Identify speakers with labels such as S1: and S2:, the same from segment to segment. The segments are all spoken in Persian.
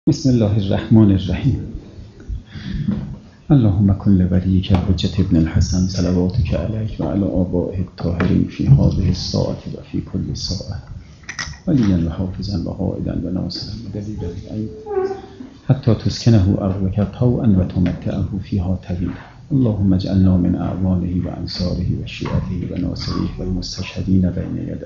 S1: بسم الله الرحمن الرحیم. اللهم کن لولیک حجة ابن الحسن صلواتک علیه و علی آبائه الطاهرین فی هذه الساعة و فی کل ساعة ولیا و حافظا و قائدا و ناصرا و دلیلا العین حتی تسکنه ارضک طوعا و تمتعه فیها طویلا. اللهم اجعلنا من اعوانه و انصاره و شیعته و ناصریه و المستشهدین بین یدیه.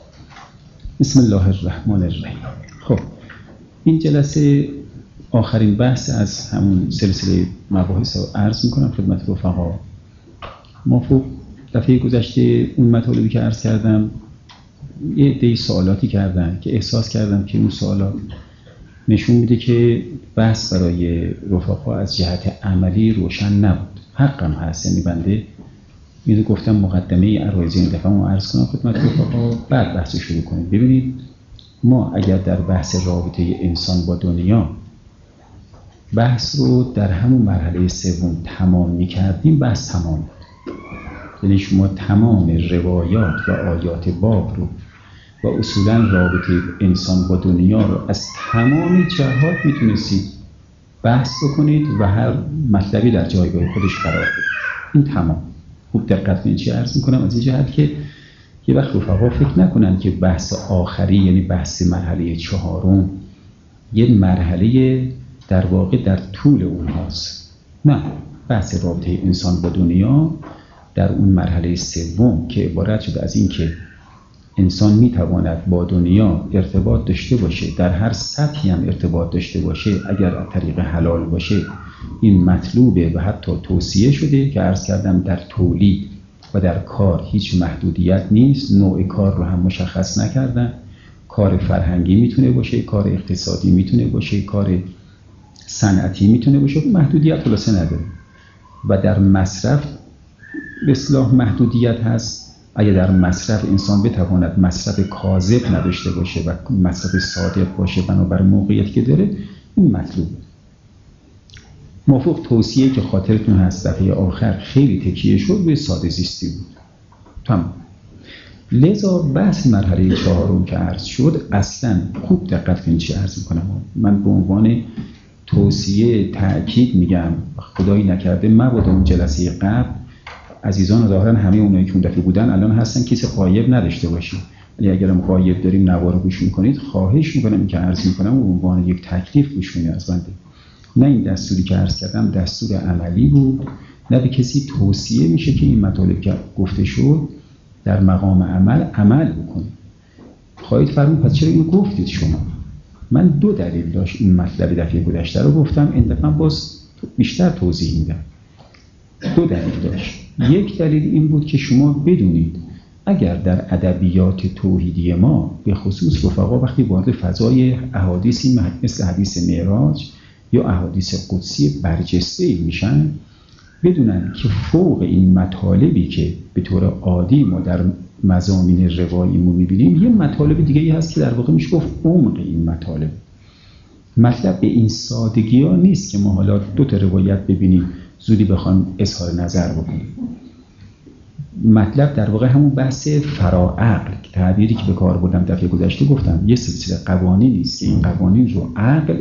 S1: بسم الله الرحمن الرحیم. خب این جلسه آخرین بحث از همون سلسله مباحث رو عرض میکنم خدمت رفقا. مافوق دفعه گذشته اون مطالبی که عرض کردم یه عده سوالاتی کردن که احساس کردم که اون سوالات نشون میده که بحث برای رفقا از جهت عملی روشن نبود. حقم هست، یعنی بنده اینو گفتم مقدمه عرایض این دفعه رو عرض کنم خدمت رفقا، بعد بحث شروع کنیم. ببینید ما اگر در بحث رابطه انسان با دنیا بحث رو در همون مرحله سوم تمام می‌کردیم، بحث تمام بود. یعنی شما تمام روایات و آیات باب رو و اصولا رابطه انسان با دنیا رو از تمام جهات میتونستید بحث بکنید و هر مطلبی در جایگاه خودش قرار بدید. این تمام. خوب دقت کنید چی عرض می‌کنم از این جهت که یه وقت رفقا فکر نکنن که بحث آخری یعنی بحث مرحله چهارم یه مرحله در واقع در طول اونهاست. نه، بحث رابطه انسان با دنیا در اون مرحله سوم که عبارت شده از این که انسان میتواند با دنیا ارتباط داشته باشه، در هر سطحی هم ارتباط داشته باشه، اگر از طریق حلال باشه این مطلوبه و حتی توصیه شده که عرض کردم در تولید و در کار هیچ محدودیت نیست. نوع کار رو هم مشخص نکردن. کار فرهنگی میتونه باشه، کار اقتصادی میتونه باشه، کار صنعتی میتونه باشه، محدودیت خلاصه نداره. و در مصرف به اصطلاح محدودیت هست. اگه در مصرف انسان بتواند مصرف کاذب نداشته باشه و مصرف صادق باشه بنابر موقعیتی که داره، این مطلوبه. موافق توصیه که خاطرتون هست دفعه آخر خیلی تکیه شد به ساده زیستی بود. تمام. لذا بحث مرحله چهارم که عرض شد اصلا خوب دقت کنید چی عرض میکنم. من به عنوان توصیه تأکید میگم، خدایی نکرده مبادا اون جلسه قبل عزیزان ظاهرا همه اونایی که اون دفعه بودن الان هستن کسی غایب نداشته باشیم، ولی اگر هم غایب داریم نوار رو گوش میکنید خواهش میکنم این که عرض میکنم به عنوان یک تکلیف گوش کنید از بنده. نه این دستوری که عرض کردم دستور عملی بود، نه به کسی توصیه میشه که این مطالب که گفته شد در مقام عمل بکنید. خواهید فرمود پس چرا اینو گفتید شما؟ من دو دلیل داشت این مطلب دفعه گذشته رو گفتم، این دفعه باز بیشتر توضیح میدم. دو دلیل داشت. یک دلیل این بود که شما بدونید اگر در ادبیات توحیدی ما به خصوص رفقا وقتی وارد فضای احادیثی مثل حدیث معراج یا احادیث قدسی برجسته میشن، بدونن که فوق این مطالبی که به طور عادی ما در مضامین رواییمون میبینیم یه مطالب دیگه هست که در واقع میشه گفت عمق این مطلب به این سادگی ها نیست که ما حالا دو تا روایت ببینیم زودی بخوایم اظهار نظر بکنیم. مطلب در واقع همون بحث فراعقل، تعبیری که به کار بردم دفعه گذشته گفتم یه سلسله قوانینی است که این قوانین رو عقل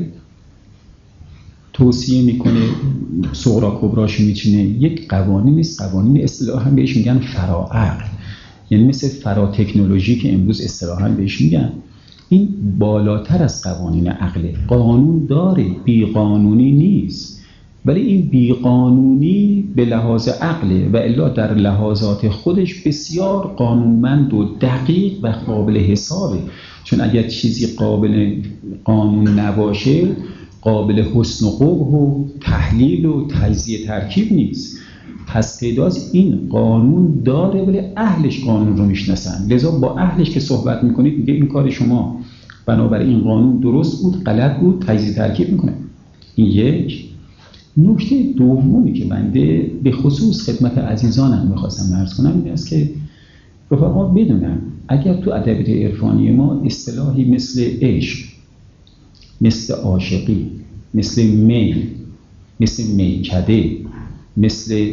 S1: توصیه میکنه، صغرا کبراش میچینه. یک قوانین نیست، قوانین اصطلاحاً بهش میگن فراعقل، یعنی مثل فراتکنولوژی که امروز اصطلاحاً بهش میگن. این بالاتر از قوانین عقله. قانون داره، بیقانونی نیست، ولی این بیقانونی به لحاظ عقله و الا در لحاظات خودش بسیار قانونمند و دقیق و قابل حسابه. چون اگر چیزی قابل قانون نباشه قابل حسن و قبح و تحلیل و تجزیه ترکیب نیست. پس تعداز این قانون داره ولی اهلش قانون رو میشناسن. لذا با اهلش که صحبت میکنید میگه این کار شما بنابراین این قانون درست بود، غلط بود، تجزیه ترکیب میکنه. این یک. نکته دومی که بنده به خصوص خدمت عزیزانم میخواستم عرض کنم این است که رفقا بدونن اگر تو ادبیات عرفانی ما اصطلاحی مثل عشق، مثل عاشقی، مثل میل، مثل میکده، مثل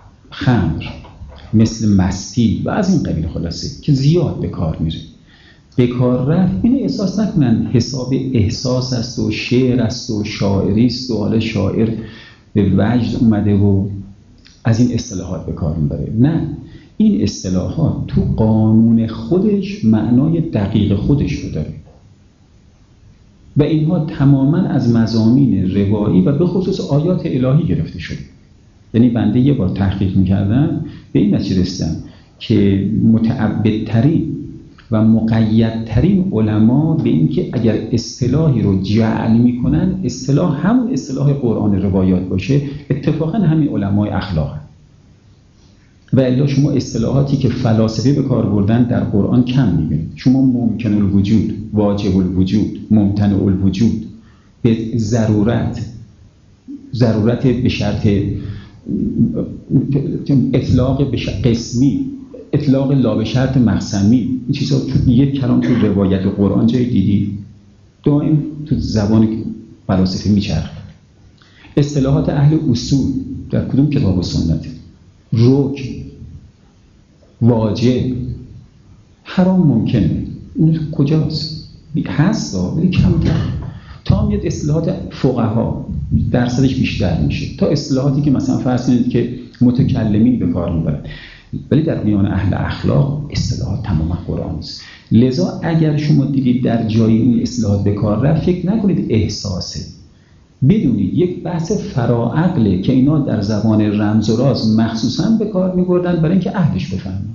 S1: خمر، مثل مستی و از این قبیل خلاصه که زیاد به کار میره، به کار رفت، اینو احساس نکنن حساب احساس است و شعر است و شاعری است و حالا شاعر به وجد اومده و از این اصطلاحات به کار میبره. نه، این اصطلاحات تو قانون خودش معنای دقیق خودش رو داره و اینها تماما از مضامین روایی و به خصوص آیات الهی گرفته شده. یعنی بنده یه بار تحقیق میکردم به این نتیجه رسیدم که متعبدترین و مقیدترین علما به این که اگر اصطلاحی رو جعل میکنن اصطلاح همون اصطلاح قرآن روایات باشه، اتفاقا همین علمای اخلاق. و الا شما اصطلاحاتی که فلاسفه به کار بردن در قرآن کم میبینید. شما ممکن الوجود، واجب الوجود، ممتنع الوجود، به ضرورت به شرط اطلاق به شرط قسمی، اطلاق لا به شرط مقسمی، این چیزا یک کلام تو روایت قرآن جای دیدی؟ دائم تو زبان فلاسفه میچرخه. اصطلاحات اهل اصول در کدوم کتاب و سنت؟ رکن، واجب، حرام ممکنه، این کجاست؟ هست ولی کمتر. تا میاد اصطلاحات فقها درصدش بیشتر میشه تا اصطلاحاتی که مثلا فرض کنید که متکلمین به کار میبرن، ولی در میان اهل اخلاق اصطلاحات تماما قرآنی است. لذا اگر شما دیدید در جای این اصطلاحات به کار رفت، فکر نکنید احساسه، بدونید یک بحث فراعقله که اینا در زبان رمز و راز مخصوصا به کار میبردن برای اینکه اهلش بفهمن.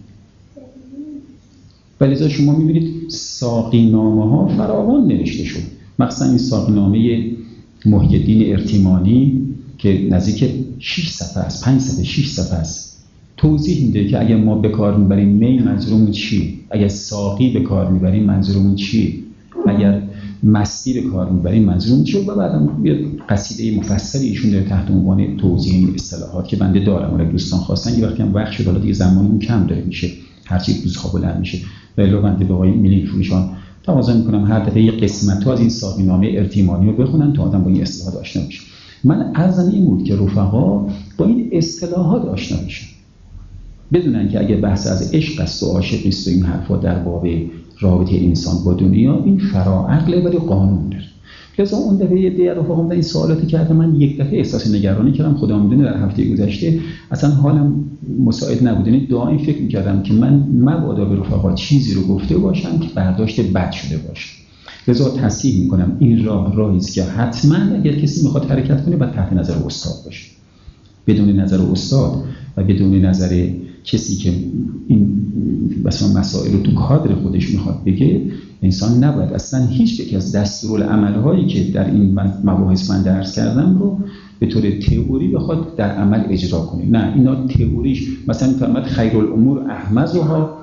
S1: لذا شما میبینید ساقی نامه ها فراوان نوشته شد، مثلا این ساقی نامه محی الدین ارتیمانی که نزدیک 6 صفحه است، 5 صفحه 6 صفحه است، توضیح میده که اگر ما به کار میبریم می منظورمون چیه، اگر ساقی به کار میبریم منظورمون چیه، اگر مستی به کار میبریم منظورمون چیه. و بعدم یه قصیده مفصلی ایشون داره تحت عنوان توضیح این اصطلاحات که بنده دارم، ولی دوستان خواستن یه وقتی هم وقت شد، حالا دیگه زمانمون کم داره میشه، هرچی روز خواب بلند میشه، ولی بنده به آقای میلین فروشان تقاضا میکنم هر دفعه یه قسمت از این ساقی نامه ارتیمانی رو بخونن تا آدم با این اصطلاحات آشنا بشه. من عرضم این بود که رفقا با این اصطلاحات آشنا بشن، بدونن که اگه بحث از عشق است و عاشق است و این حرفا در باب رابطه انسان با دنیا، این فراعقله ولی قانون داره. لذا اون دفعه یه دیگه رفقا این سوالاتی کردم، من یک دفعه احساس نگرانی کردم، خدا میدونه در هفته گذشته اصلا حالم مساعد نبود، یعنی دائم فکر می‌کردم که من مبادا به رفقا چیزی رو گفته باشم که برداشت بد شده باشه. لذا تصحیح می‌کنم این راهی است که حتما اگر کسی می‌خواد حرکت کنه باید تحت نظر استاد باشه. بدون نظر استاد و بدون نظر کسی که این مثلا مسائل رو تو کادر خودش میخواد بگه، انسان نباید اصلا هیچ یک از دستورالعمل‌هایی که در این مباحث من درس کردم رو به طور تئوری بخواد در عمل اجرا کنه. نه، اینا تئوریش مثلا فرمود خیرالامور احمزها.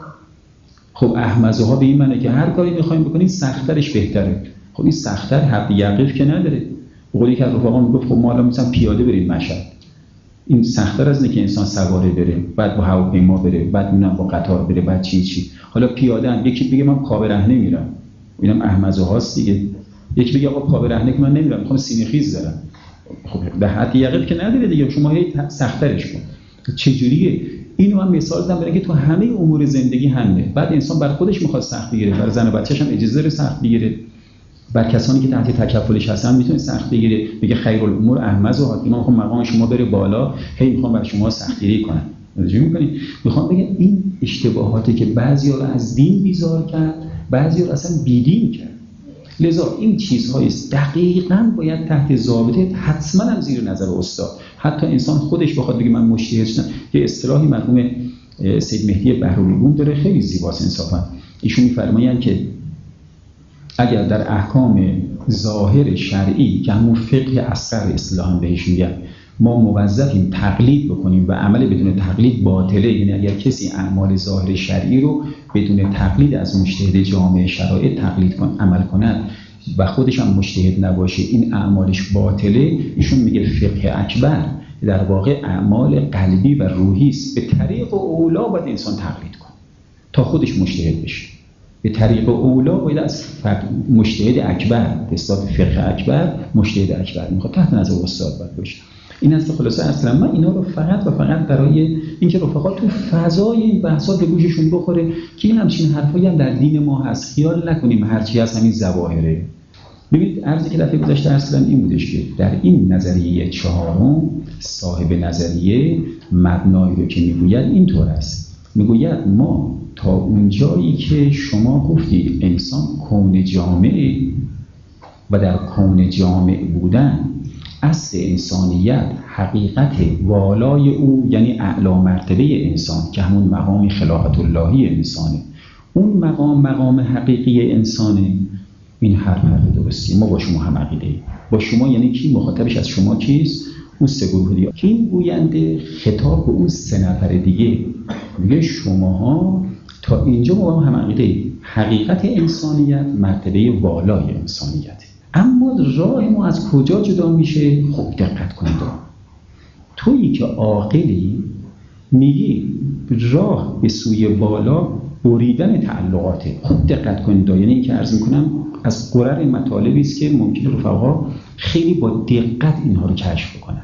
S1: خب احمزها به این معنی که هر کاری میخوایم بکنیم سخت‌ترش بهتره. خب این سخت‌تر حد یقیف که نداره. بقولی که رفقا میگفت خب ما الان مثلا پیاده بریم مشهد، این سخت‌تر از اینه که انسان سواره بره، بعد با هواپیما بره، بعد اونم با قطار بره، بعد چی. حالا پیاده هم یکی بگه من پا برهنه میرم، اینم احمزه هاست دیگه. یکی بگه آقا پا برهنه که من نمیرم، میخوام سینه خیز دارم. خب به حد یقین که نداره دیگه، شما هی سخت‌ترش کن. چجوریه؟ اینو هم مثال زدم برای اینکه تو همه امور زندگی همینه. بعد انسان بر خودش میخواد سخت بگیره، برای زن و بچه‌ش هم اجازه داره سخت بگیره، بر کسانی که تحت تکفلش هستن میتونه سخت بگیره، میگه خیرالامور احمزها، اینا میخوام مقام شما بره بالا، هی میخوام برای شما سختگیری کنن. توجه میکنید؟ میخوام بگم این اشتباهاتی که بعضیا رو از دین بیزار کرد، بعضیا رو اصلا بیدین کرد. لذا این چیزهای دقیقاً باید تحت ضابطه حتما هم زیر نظر استاد. حتی انسان خودش بخواد بگه من مجتهد شدم. یه اصطلاحی مرحوم سید مهدی بهرالعلوم داره، خیلی زیباست انصافا. ایشون میفرمایند که اگر در احکام ظاهر شرعی که همون فقه اصغر اصطلاحاً بهش میگن ما موظفیم تقلید بکنیم و عمل بدون تقلید باطله، یعنی اگر کسی اعمال ظاهر شرعی رو بدون تقلید از مجتهد جامع شرایط تقلید عمل کند و خودش هم مجتهد نباشه، این اعمالش باطله. ایشون میگه فقه اکبر در واقع اعمال قلبی و روحی است، به طریق اولا باید انسان تقلید کنه تا خودش مجتهد بشه. به طریق اولا باید از مجتهد اکبر، استاد فقه اکبر، مجتهد اکبر میخواد تحت نظر استاد باید باشه. این است که خلاصه اصلا من اینا رو فقط و فقط برای اینکه رفقا تو فضای این بحثا به گوششون بخوره که این همچین حرفایی هم در دین ما هست. خیال نکنیم هرچی از همین ظواهره. ببینید عرضی که دفعه گذشته اصلا این بودش که در این نظریه چهارم صاحب نظریه مبنایی رو که میگوید اینطور است. میگوید ما تا اونجایی که شما گفتید انسان کون جامعه و در کون جامع بودن اصل انسانیت حقیقت والای او یعنی اعلی مرتبه انسان که همون مقام خلافت اللهی انسانه، اون مقام حقیقی انسانه. این حرف درستی. ما با شما هم عقیده ایم. با شما یعنی کی؟ مخاطبش از شما کیست؟ اون سه گروه دیگه. که این گوینده خطاب به اون سه نفر دیگه میگه شماها تا اینجا با هم عقیده ایم. حقیقت انسانیت مرتبه والای انسانیت. اما راه ما از کجا جدا میشه؟ خوب دقت کنید. تویی که عاقلی میگی راه به سوی بالا بریدن تعلقاته. خوب دقت کنید. یعنی این که عرض میکنم از قرر مطالبی است که ممکنه رفقا خیلی با دقت اینها رو کشف کنن.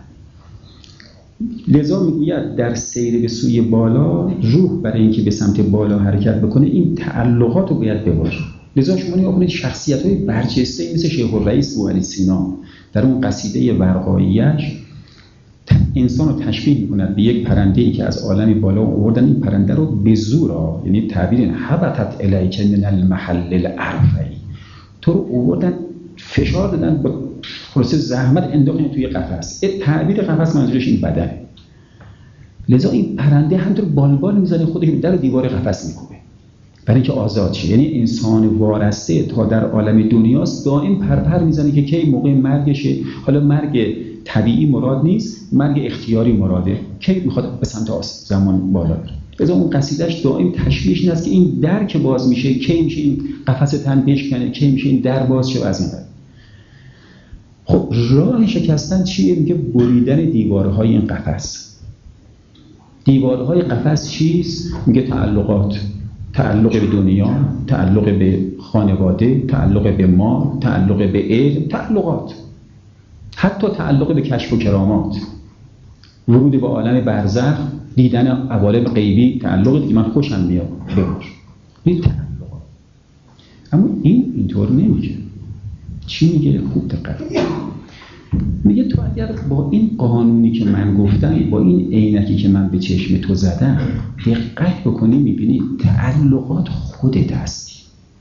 S1: لذا میگوید در سیر به سوی بالا روح برای اینکه به سمت بالا حرکت بکنه این تعلقات رو باید ببره. لذا شما نگاه کنید شخصیت‌های برجسته مثل شیخ الرئیس بوعلی سینا در اون قصیده ورقایی‌اش انسان رو تشبیه می‌کند به یک پرنده‌ای که از عالم بالا آوردن این پرنده رو به زور، یعنی تعبیر حبطت الیک من المحل الارفعی، تو رو آوردن فشار دادن با خلاصه زحمت انداختن توی قفس. تعبیر قفس منظورش این بدنه. لذا این پرنده همونطور بالبال میزنه خودش در دیوار قفس میکوبه برای اینکه آزاد شه. یعنی انسان وارسته تا در عالم دنیاست دائم پرپر میزنه که کی موقع مرگشه. حالا مرگ طبیعی مراد نیست، مرگ اختیاری مراده. کی میخواد به سمت زمان بالا بره. لذا اون قصیدهش دائم تشویش این است که این در که باز میشه کی میشه این قفس تن بشکنه، کی میشه این در باز شه. از این بعد خب راه شکستن چیه؟ میگه بریدن دیوارهای این قفس. دیوارهای قفس چیست؟ میگه تعلقات. تعلق به دنیا، تعلق به خانواده، تعلق به مال، تعلق به علم، تعلقات، حتی تعلق به کشف و کرامات، ورود به عالم برزخ، دیدن عوالم غیبی، تعلق دیگه من خوشم میاد ببر. این تعلقات. اما این اینطور نمیگه. چی میگه؟ خوب دقت. میگه تو اگر با این قانونی که من گفتم، با این عینکی که من به چشم تو زدم دقت بکنی میبینی تعلقات خودت هستی.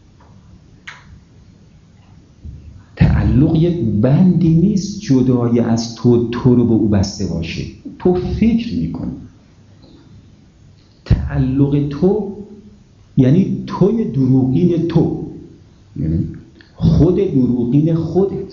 S1: تعلق یک بندی نیست جدای از تو رو به او بسته باشه. تو فکر میکنی تعلق تو یعنی توی دروغین تو، یعنی خود دروغین خودت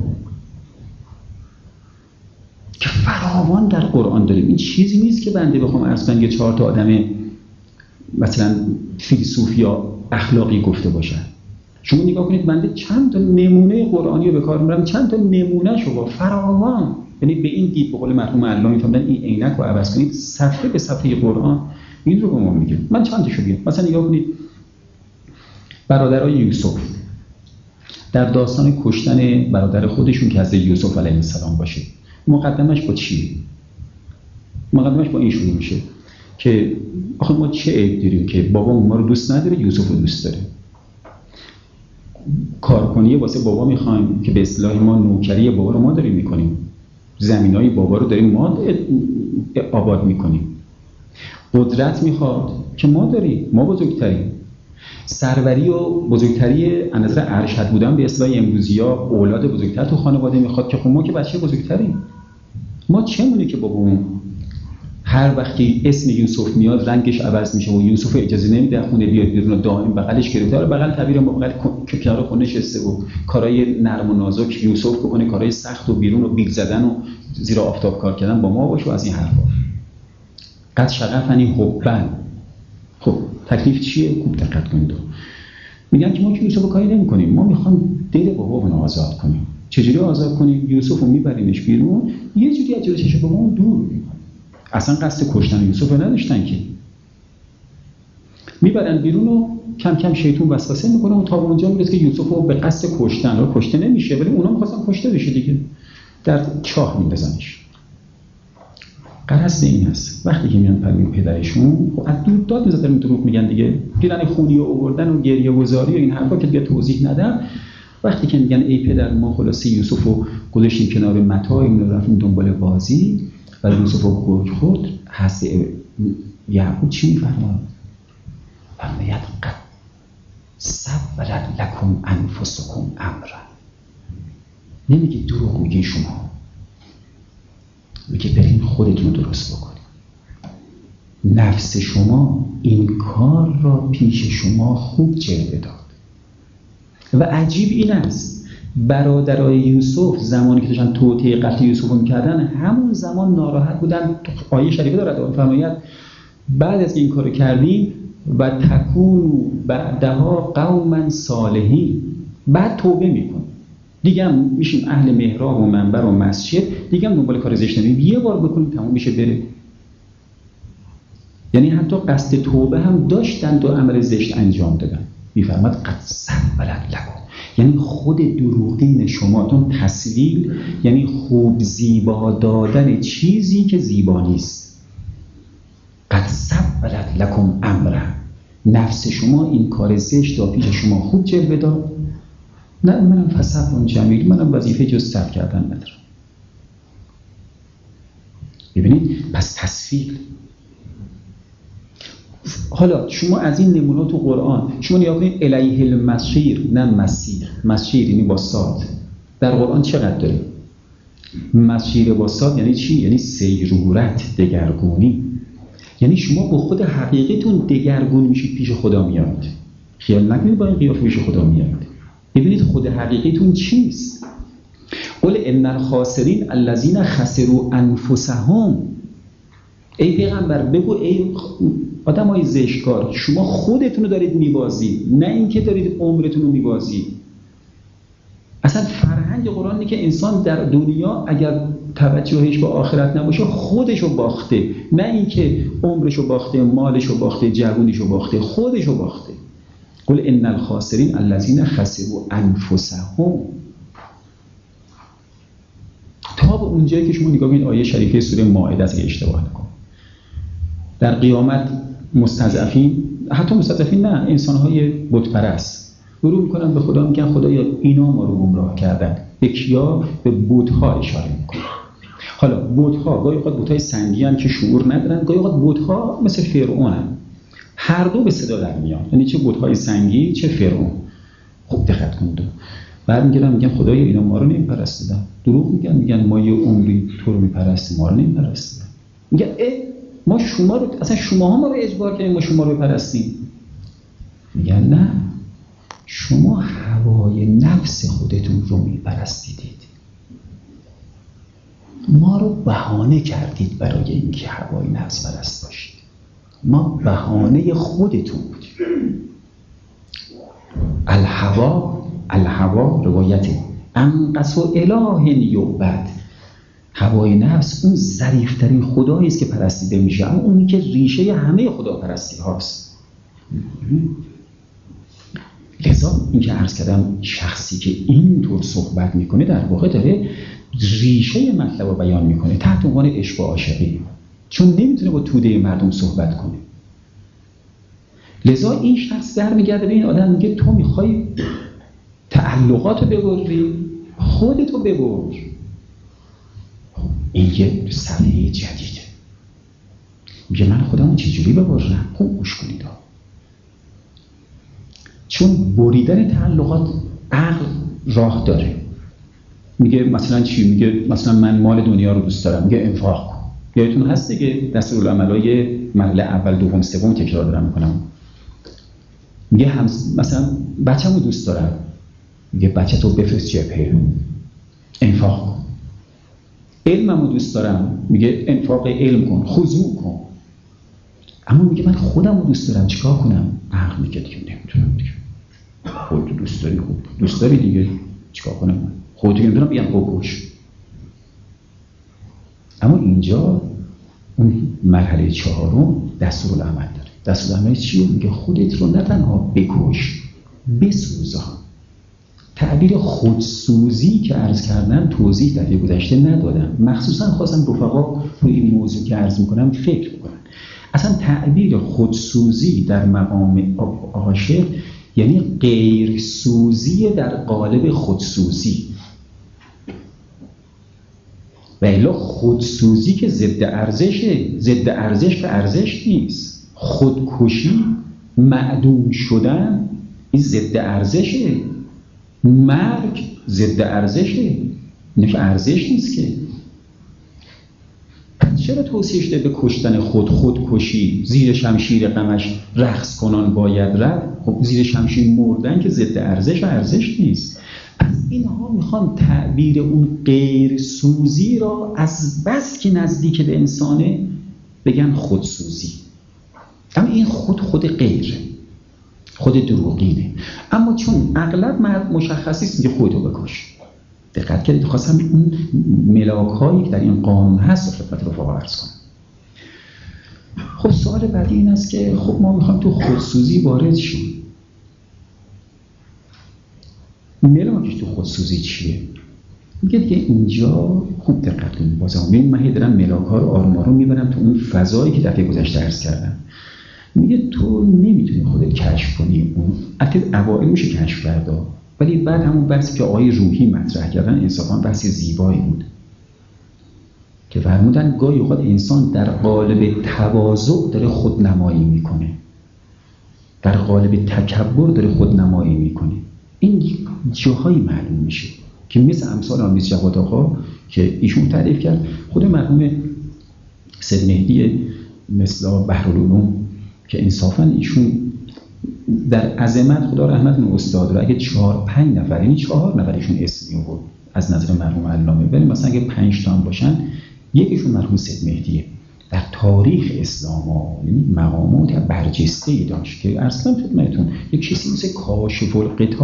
S1: که فراوان در قرآن داریم. این چیزی نیست که بنده بخوام عرض کنم 4 تا آدم مثلا فیلسوف یا اخلاقی گفته باشن. شما نگاه کنید بنده چند تا نمونه قرآنی رو به کار میبرم، چند تا نمونه شو فراوان. یعنی به این دید به قول مرحوم علامه میفهمن این عینک رو عوض کنید صفحه به صفحه قرآن این رو به ما میگه. من چند تاشو بگم. مثلا نگاه کنید برادرای یوسف در داستان کشتن برادر خودشون که حضرت یوسف علیه السلام باشه، مقدمش با چیه؟ مقدمش با این شروع میشه که آخه ما چه عیب داریم که بابا ما رو دوست نداره، یوسف رو دوست داره. کارکنی واسه بابا میخوایم که به اصطلاح ما نوکری بابا رو ما داریم میکنیم، زمینای بابا رو داریم ما آباد میکنیم. قدرت میخواد که ما داریم، ما بزرگتریم. سروری و بزرگتری از نظر ارشد بودن به اصطلاح امروزی‌ها اولاد بزرگتر تو خانواده میخواد که خب ما که بچه بزرگتریم. ما چه مونه که بابامون هر وقتی اسم یوسف میاد رنگش عوض میشه و یوسف اجازه نمیده خونه بیاد بیرون و دائم بغلش گرفته. بغل تعبیر با بغل کنار خونه نشسته و کارهای نرم و نازک یوسف بکنه، کارهای سخت و بیرون و بیل زدن و زیر آفتاب کار کردن با ما باشه و از این حرفا. قد شغفنی حبا. خب تکلیف چیه؟ خوب دقت کنید. میگن که ما که یوسف رو کاری نمی‌کنیم، ما میخوام دل بابامون آزاد کنیم. چجوری آزاد کنیم؟ یوسف رو میبریمش بیرون، یه جوری از جلوی چشم بابامون دور می‌کنیم. اصلا قصد کشتن یوسف رو نداشتن که. میبرن بیرون و کم کم شیطون وسوسه میکنه و تا اونجا میرسه که یوسف رو به قصد کشتن رو کشته نمیشه، ولی اونا می‌خواستن کشته بشه دیگه. در چاه میندازنش. غرض این است وقتی که میان پروین پدرشون خب از دور داد میزدن دروغ میگن دیگه، دیدن خونی و آوردن و گریه گذاری و این حرفا که دیگه توضیح ندم. وقتی که میگن ای پدر ما خلاصه یوسف رو گذاشتیم کنار متاع، این رفتیم دنبال بازی و یوسف رو گرگ خورد، هست یعقوب چی میفرماد؟ فرماید قد سولت لکم انفسکم امرا. نمیگه دروغ میگی شما، میگه برین خودتون درست بکنید. نفس شما این کار را پیش شما خوب جلوه داد. و عجیب این است برادرای یوسف زمانی که داشتن توطئه قتل یوسف رو میکردن همون زمان ناراحت بودن. آیه شریفه دارد فرماید بعد از این کارو کردیم و تکونوا بعدها قوما صالحین، بعد توبه میکنیم دیگه هم میشیم اهل محراب و منبر و مسجد، دیگه هم دنبال کار زشت نمیم، یه بار بکنیم تموم میشه بره. یعنی حتی قصد توبه هم داشتن و عمل زشت انجام دادن. میفرماد قد سولت لکم، یعنی خود دروغین شماتون تسویل یعنی خوب زیبا دادن چیزی که زیبا نیست. قد سولت لکم امرا، نفس شما این کار زشت و پیش شما خوب جلوه داد. نه منم فصبر جمیل، منم وظیفه جز صبر کردن ندارم. ببینید پس تسویل. حالا شما از این نمونه تو قرآن شما نگاه کنید الیه المصیر، نه مسیر، مسیر یعنی با صاد در قرآن چقدر داریم؟ مسیر با صاد یعنی چی؟ یعنی سیرورت، دگرگونی. یعنی شما با خود حقیقتون دگرگون میشید، پیش خدا میاد. خیال نکنید با این قیافه پیش خدا میاد. ببینید خود حقیقتون چیست؟ قل ان الخاسرین الذین خسروا انفسهم. ای پیغمبر بگو ای آدمای زشتکار، شما خودتون رو دارید میبازید، نه اینکه دارید عمرتون رو میبازید. اصلا فرهنگ قرآن اینه که انسان در دنیا اگر توجهش به آخرت نباشه خودش رو باخته، نه اینکه عمرش رو باخته، مالش رو باخته، جوونیش رو باخته، خودش رو باخته. قل ان الخاسرین الذین خسروا انفسهم. تا به اونجایی که شما نگاه کنید آیه شریفه سوره مائده است، اگه اشتباه نکنم، در قیامت مستضعفین، حتی مستضعفین نه، انسان‌های بت پرست شروع میکنن به خدا، میگن خدایا اینا ما رو گمراه کردن. به کیا؟ به بت‌ها اشاره میکنن. حالا بت‌ها گاهی اوقات بت‌های سنگی ان که شعور ندارن، گاهی اوقات بت‌ها مثل فرعونن، هر دو به صدا در میان، یعنی چه بت‌های سنگی چه فرعون. خب دقت کنید، بعد میگن خدایا اینا ما رو نمیپرستیدن. دروغ میگن ما یه عمری تو رو میپرستیم، ما رو نمیپرستیدن. میگن ما شما رو، اصلا شماها ما رو اجبار کردیم ما شما رو بپرستیم. میگن نه، شما هوای نفس خودتون رو میپرستیدید، ما رو بهانه کردید برای اینکه هوای نفس پرست باشید. ما بهانه خودتون بودیم. الهوا روایت انقص اله یعبد. هوای نفس اون ظریف‌ترین خدایی است که پرستیده میشه، اما اونی که ریشه همه خدا پرستی هاست. لذا این که عرض کردم شخصی که اینطور صحبت میکنه در واقع داره ریشه مطلب رو بیان میکنه تحت عنوان عشق و عاشقی، چون نمیتونه با توده مردم صحبت کنه. لذا این شخص در میگرده به این آدم میگه تو میخوای تعلقات رو ببری، خودتو ببر. این یه صفحه جدیده. میگه من خودمو چجوری ببرم؟ خوب گوش کنید، چون بریدن تعلقات عقل راه داره. میگه مثلا چی؟ میگه مثلا من مال دنیا رو دوست دارم، میگه انفاق کن. یادتون هست دیگه دستورالعملای مرحله اول دوم سوم تکرار دارم میکنم. میگه مثلا بچه‌مو دوست دارم، میگه بچه‌تو بفرست جبهه، انفاق کن. علممو دوست دارم، میگه انفاق علم کن، خضوع کن. اما میگه من خودمو دوست دارم، چیکار کنم؟ عقل میگه دیگه نمیتونم دیگه. خودتو دوست داری، خوب دوست داری دیگه، چیکار کنم؟ خودتو نمیتونم بگم بکش. اما اینجا اون مرحله چهارم دستورالعمل داره. دستورالعمل چیه؟ میگه خودت رو نه تنها بکش، بسوزان. تعبیر خودسوزی که عرض کردم توضیح در گذشته ندادم، مخصوصا خواستم رفقا روی این موضوع که عرض میکنم فکر بکنن. اصلا تعبیر خودسوزی در مقام عاشق یعنی غیرسوزی در قالب خودسوزی، و الا خودسوزی که ضد ارزشه. ضد ارزش که ارزش نیست. خودکشی، معدوم شدن، این ضد ارزشه. مرگ ضد ارزشه، اینه که ارزش نیست که. چرا توصیه شده به کشتن خودکشی؟ زیر شمشیر غمش رقص کنان باید رفت. خب زیر شمشیر مردن که ضد ارزش و ارزش نیست. از اینها میخوان تعبیر اون غیر سوزی را از بس که نزدیک به انسانه بگن خودسوزی. اما این خود غیره، خود دروغینه. اما چون اغلب مشخصیست میگه خودتو بکش. دقت کردید؟ خواستم اون ملاک هایی که در این قانون هست رو خدمت رفقا عرض کنم. خب سوال بعدی این است که خب ما میخوایم تو خودسوزی وارد شیم. ملاکش تو خودسوزی چیه؟ میگه دیگه اینجا خوب دقت کنید. بازم من دارم ملاک ها رو آروم آروم میبرم تو اون فضایی که دفعه گذشته عرض کردم. میگه تو نمیتونی خودت کشف کنی. اون البته اوایل میشه کشف کرد، ولی بعد همون بحثی که آقای روحی مطرح کردن انصافا بحث زیبایی بود که فرمودن گاهی اوقات انسان در قالب تواضع داره خودنمایی میکنه، در قالب تکبر داره خودنمایی میکنه. این جاهایی معلوم میشه که مثل امثال آمیز جواد آقا که ایشون تعریف کرد، خود مرحوم سید مهدی مثل بحرالعلوم که انصافا ایشون در عظمت خدا رحمت کنه استاد رو اگه 4-5 نفر یعنی 4 نفر ایشون اسمی بود از نظر مرحوم علامه، ولی مثلا اگه 5 تا هم باشن یکیشون مرحوم سید مهدیه. در تاریخ اسلام یعنی مقامات برجسته‌ای داشت که اصلا خدمتتون یک چیزی مثل کاشف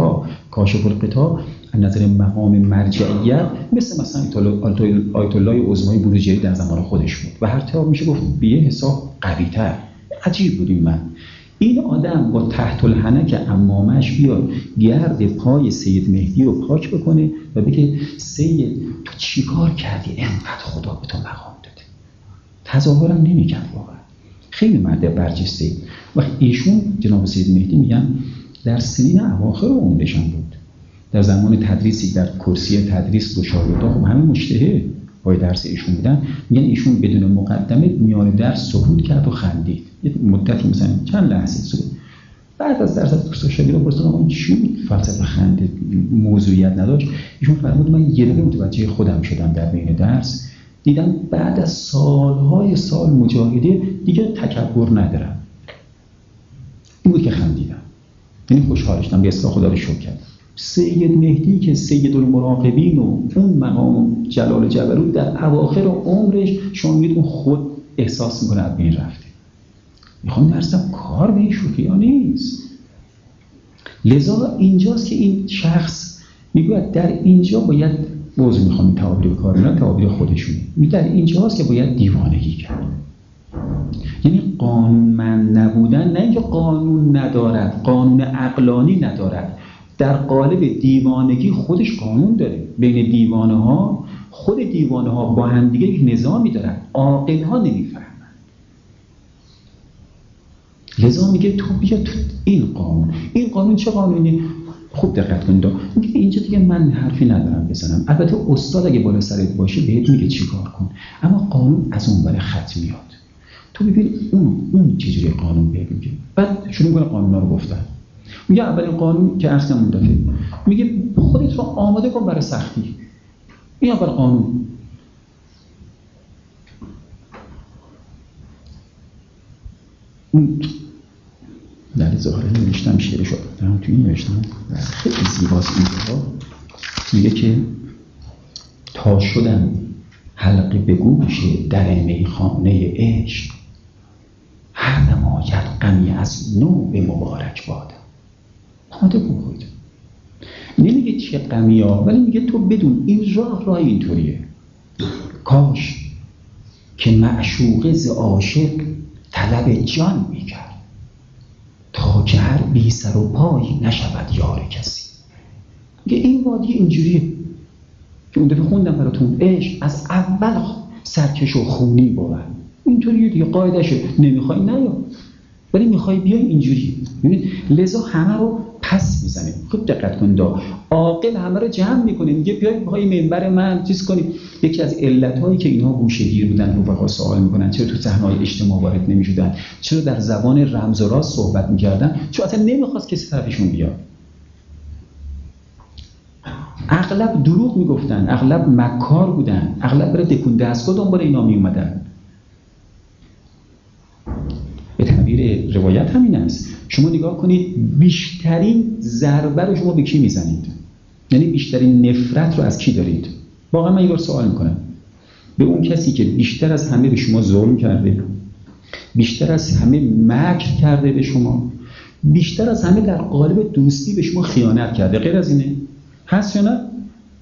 S1: الغطا از نظر مقام مرجعیت مثلا آیت الله عظمای بروجردی در زمان خودش بود و هر طور میشه گفت به یه حساب قوی‌تر. عجیب بود این آدم با تحت الحنک عمامش بیاد گرد پای سید مهدی رو پاک بکنه و بگه سید تو چی کار کردی؟ انقدر خدا به تو مقام داده. تظاهرم نمی‌کرد واقعا. خیلی مرد برجسته. و ایشون جناب سید مهدی میگن در سنین اواخر عمرشان بود. در زمان تدریسی در کرسی تدریس دو شاگردا خب همه مجتهد پای درس ایشون بودن، میگن ایشون بدون مقدمه میان درس سکوت کرد و خندید. یه مدتی مثلا چند لحظه سکوت. بعد از درس دوستا شاگردا پرسیدن اون چی فلسفه خنده موضوعیت نداشت؟ ایشون فرمود من یه دفعه متوجه خودم شدم در بین درس، دیدم بعد از سالهای سال مجاهده دیگه تکبر ندارم. این بود که خندیدم. یعنی خوشحال شدم، به اصطلاح خدا رو شکر کردم. سید مهدی که سید المراقبین و اون مقام جلال جبروت در اواخر عمرش شما میگید اون خود احساس میکنه از بین رفته. میخوام درستم کار به این شوخی ها نیست. لذا اینجاست که این شخص میگوید در اینجا باید موضوع میخوام این تعابیر به کار ببرم، تعابیر خودشونی در اینجاست که باید دیوانگی کرد. یعنی قانونمند نبودن، نه اینکه قانون ندارد، قانون عقلانی ندارد، در قالب دیوانگی خودش قانون داره. بین دیوانه ها، خود دیوانه ها با هم دیگه یک نظامی دارن، عاقل ها نمیفهمن. لذا میگه تو بیا تو این قانون چه قانونی؟ خوب دقت کنید. میگه اینجا دیگه من حرفی ندارم بزنم. البته استاد اگه بالا سرت باشه بهت میگه چی کار کن، اما قانون از اون بالا خط میاد. تو ببین اون چجوری قانون بهت میگه. بعد شروع میکنه قانونا رو گفتن. میگه اولین قانون که عرض کردم دفعه، میگه خودت رو آماده کن برای سختی. این اول قانون. در ظاهره نوشتم شعرشو، دارم توی این نوشتم خیلی زیباست اینجا. میگه که تا شدم حلقه به گوش در میخانه عشق، هر نماید غمی از نو به مبارک باد. آماده کن خودت. نمیگه چه غمی ها، ولی میگه تو بدون این راه اینطوریه. کاش که معشوقه ز عاشق طلب جان میکرد، تا که هر بی سر و پای نشود یار کسی. میگه این وادی اینجوریه که اون دفعه خوندم براتون. عشق از اول سرکش و خونی باور اینطوریه دیگه، قاعدشه. نمیخوای نیا، ولی میخوای بیای اینجوری. ببینید لذا همه رو پس میزنه. خوب دقت کنید، عاقل همه رو جمع میکنه، میگه بیاید پای منبر من چیز کنید. یکی از علتایی که اینها گوشه‌گیر بودن رفقا سوال میکنن چرا تو صحنه‌های اجتماع وارد نمیشدن، چرا در زبان رمز و راز صحبت میکردن، چون اصلا نمیخواست کسی طرفشون بیاد. اغلب دروغ میگفتن، اغلب مکار بودن، اغلب برای دکون دستگاه دنبال اینا میومدن. به تعبیر روایت همین است. شما نگاه کنید بیشترین ضربه رو شما به کی میزنید؟ یعنی بیشترین نفرت رو از کی دارید؟ واقعا من یه بار سوال میکنم. به اون کسی که بیشتر از همه به شما ظلم کرده، بیشتر از همه مکر کرده به شما، بیشتر از همه در قالب دوستی به شما خیانت کرده، غیر از اینه؟ هست یا نه؟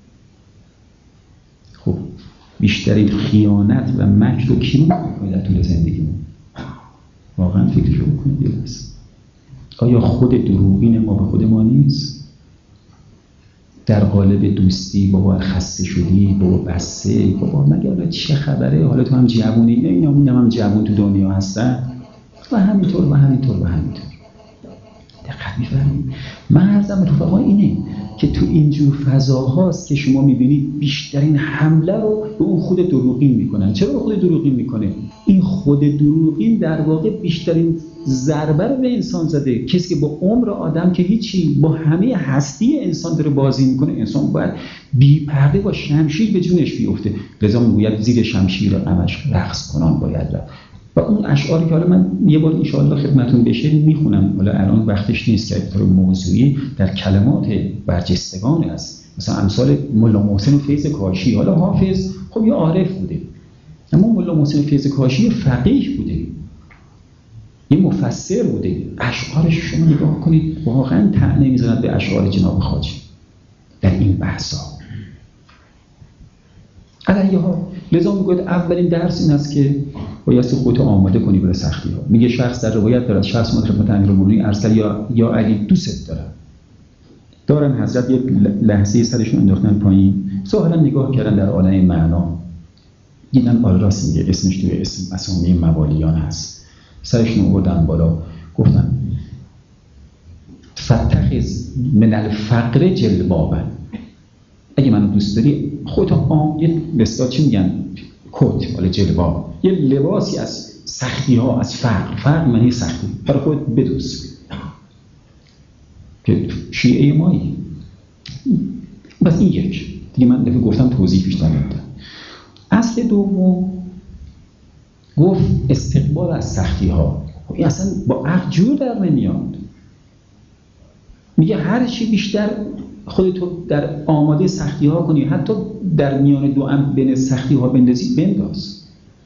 S1: خب بیشترین خیانت و مکر رو کی میکنه در طول زندگیمون؟ واقعا فکرشو بکنید یه لحظه. آیا خود دروغین ما به خود ما نیست؟ در قالب دوستی بابا خسته شدی، بابا بسه، بابا مگه حالا چه خبره، حالا تو هم جوونی، اینا هم جوون تو دنیا هستن و همینطور و همینطور و همینطور. دقت می‌فرمایید؟ من عرضم رفقا اینه که تو اینجور فضاهاست که شما می‌بینید بیشترین حمله رو به اون خود دروغین میکنن. چرا به خود دروغین میکنه؟ این خود دروغین در واقع بیشترین ضربه رو به انسان زده. کسی که با عمر آدم که هیچی، با همه هستی انسان داره بازی میکنه. انسان باید بی پرده با شمشیر به جونش بیفته. لذا میگوید زیر شمشیر غمش رقص کنان باید رفت. و اون اشعاری که حالا من یه بار انشاءالله خدمتون بشه میخونم، حالا الان وقتش نیست که طور موضوعی در کلمات برجستگان است، مثلا امثال ملا محسن فیض کاشی. حالا حافظ خب یه عارف بوده، اما ملا محسن فیض کاشی فقیه بوده، یه مفسر بوده. اشعارش شما نگاه کنید واقعا طعنه میزند به اشعار جناب خواجه در این بحثا. علیه ها لذا میگوید اولین درس این است که بایستی خودتو آماده کنی برای سختی ها. میگه شخص در روایت دارد شخص مطرب امیرالمومنین ارسل یا علی دوست دارن حضرت یک لحظه سرشون انداختن پایین، ظاهرا نگاه کردن در عالم معنا، دیدن آره راست میگه، اسمش توی اسم اسامی موالیان هست، سرشون آوردن بالا گفتن فتخذ من الفقر جلبابا، اگه منو دوست داری خودت یه بسیار چی میگن کت ولی جلباب، یه لباسی از سختی ها، از فقر معنی سختی برای خودت بدوز که شیعه مایی. بس این یک دیگه من دفعه گفتم توضیح بیشتر میدم. اصل دوم گفت استقبال از سختی ها. این اصلا با عقل جور در نمیاد. میگه هر چی بیشتر خودتو در آماده سختی ها کنی، حتی در میان دو بین سختی ها بنداز.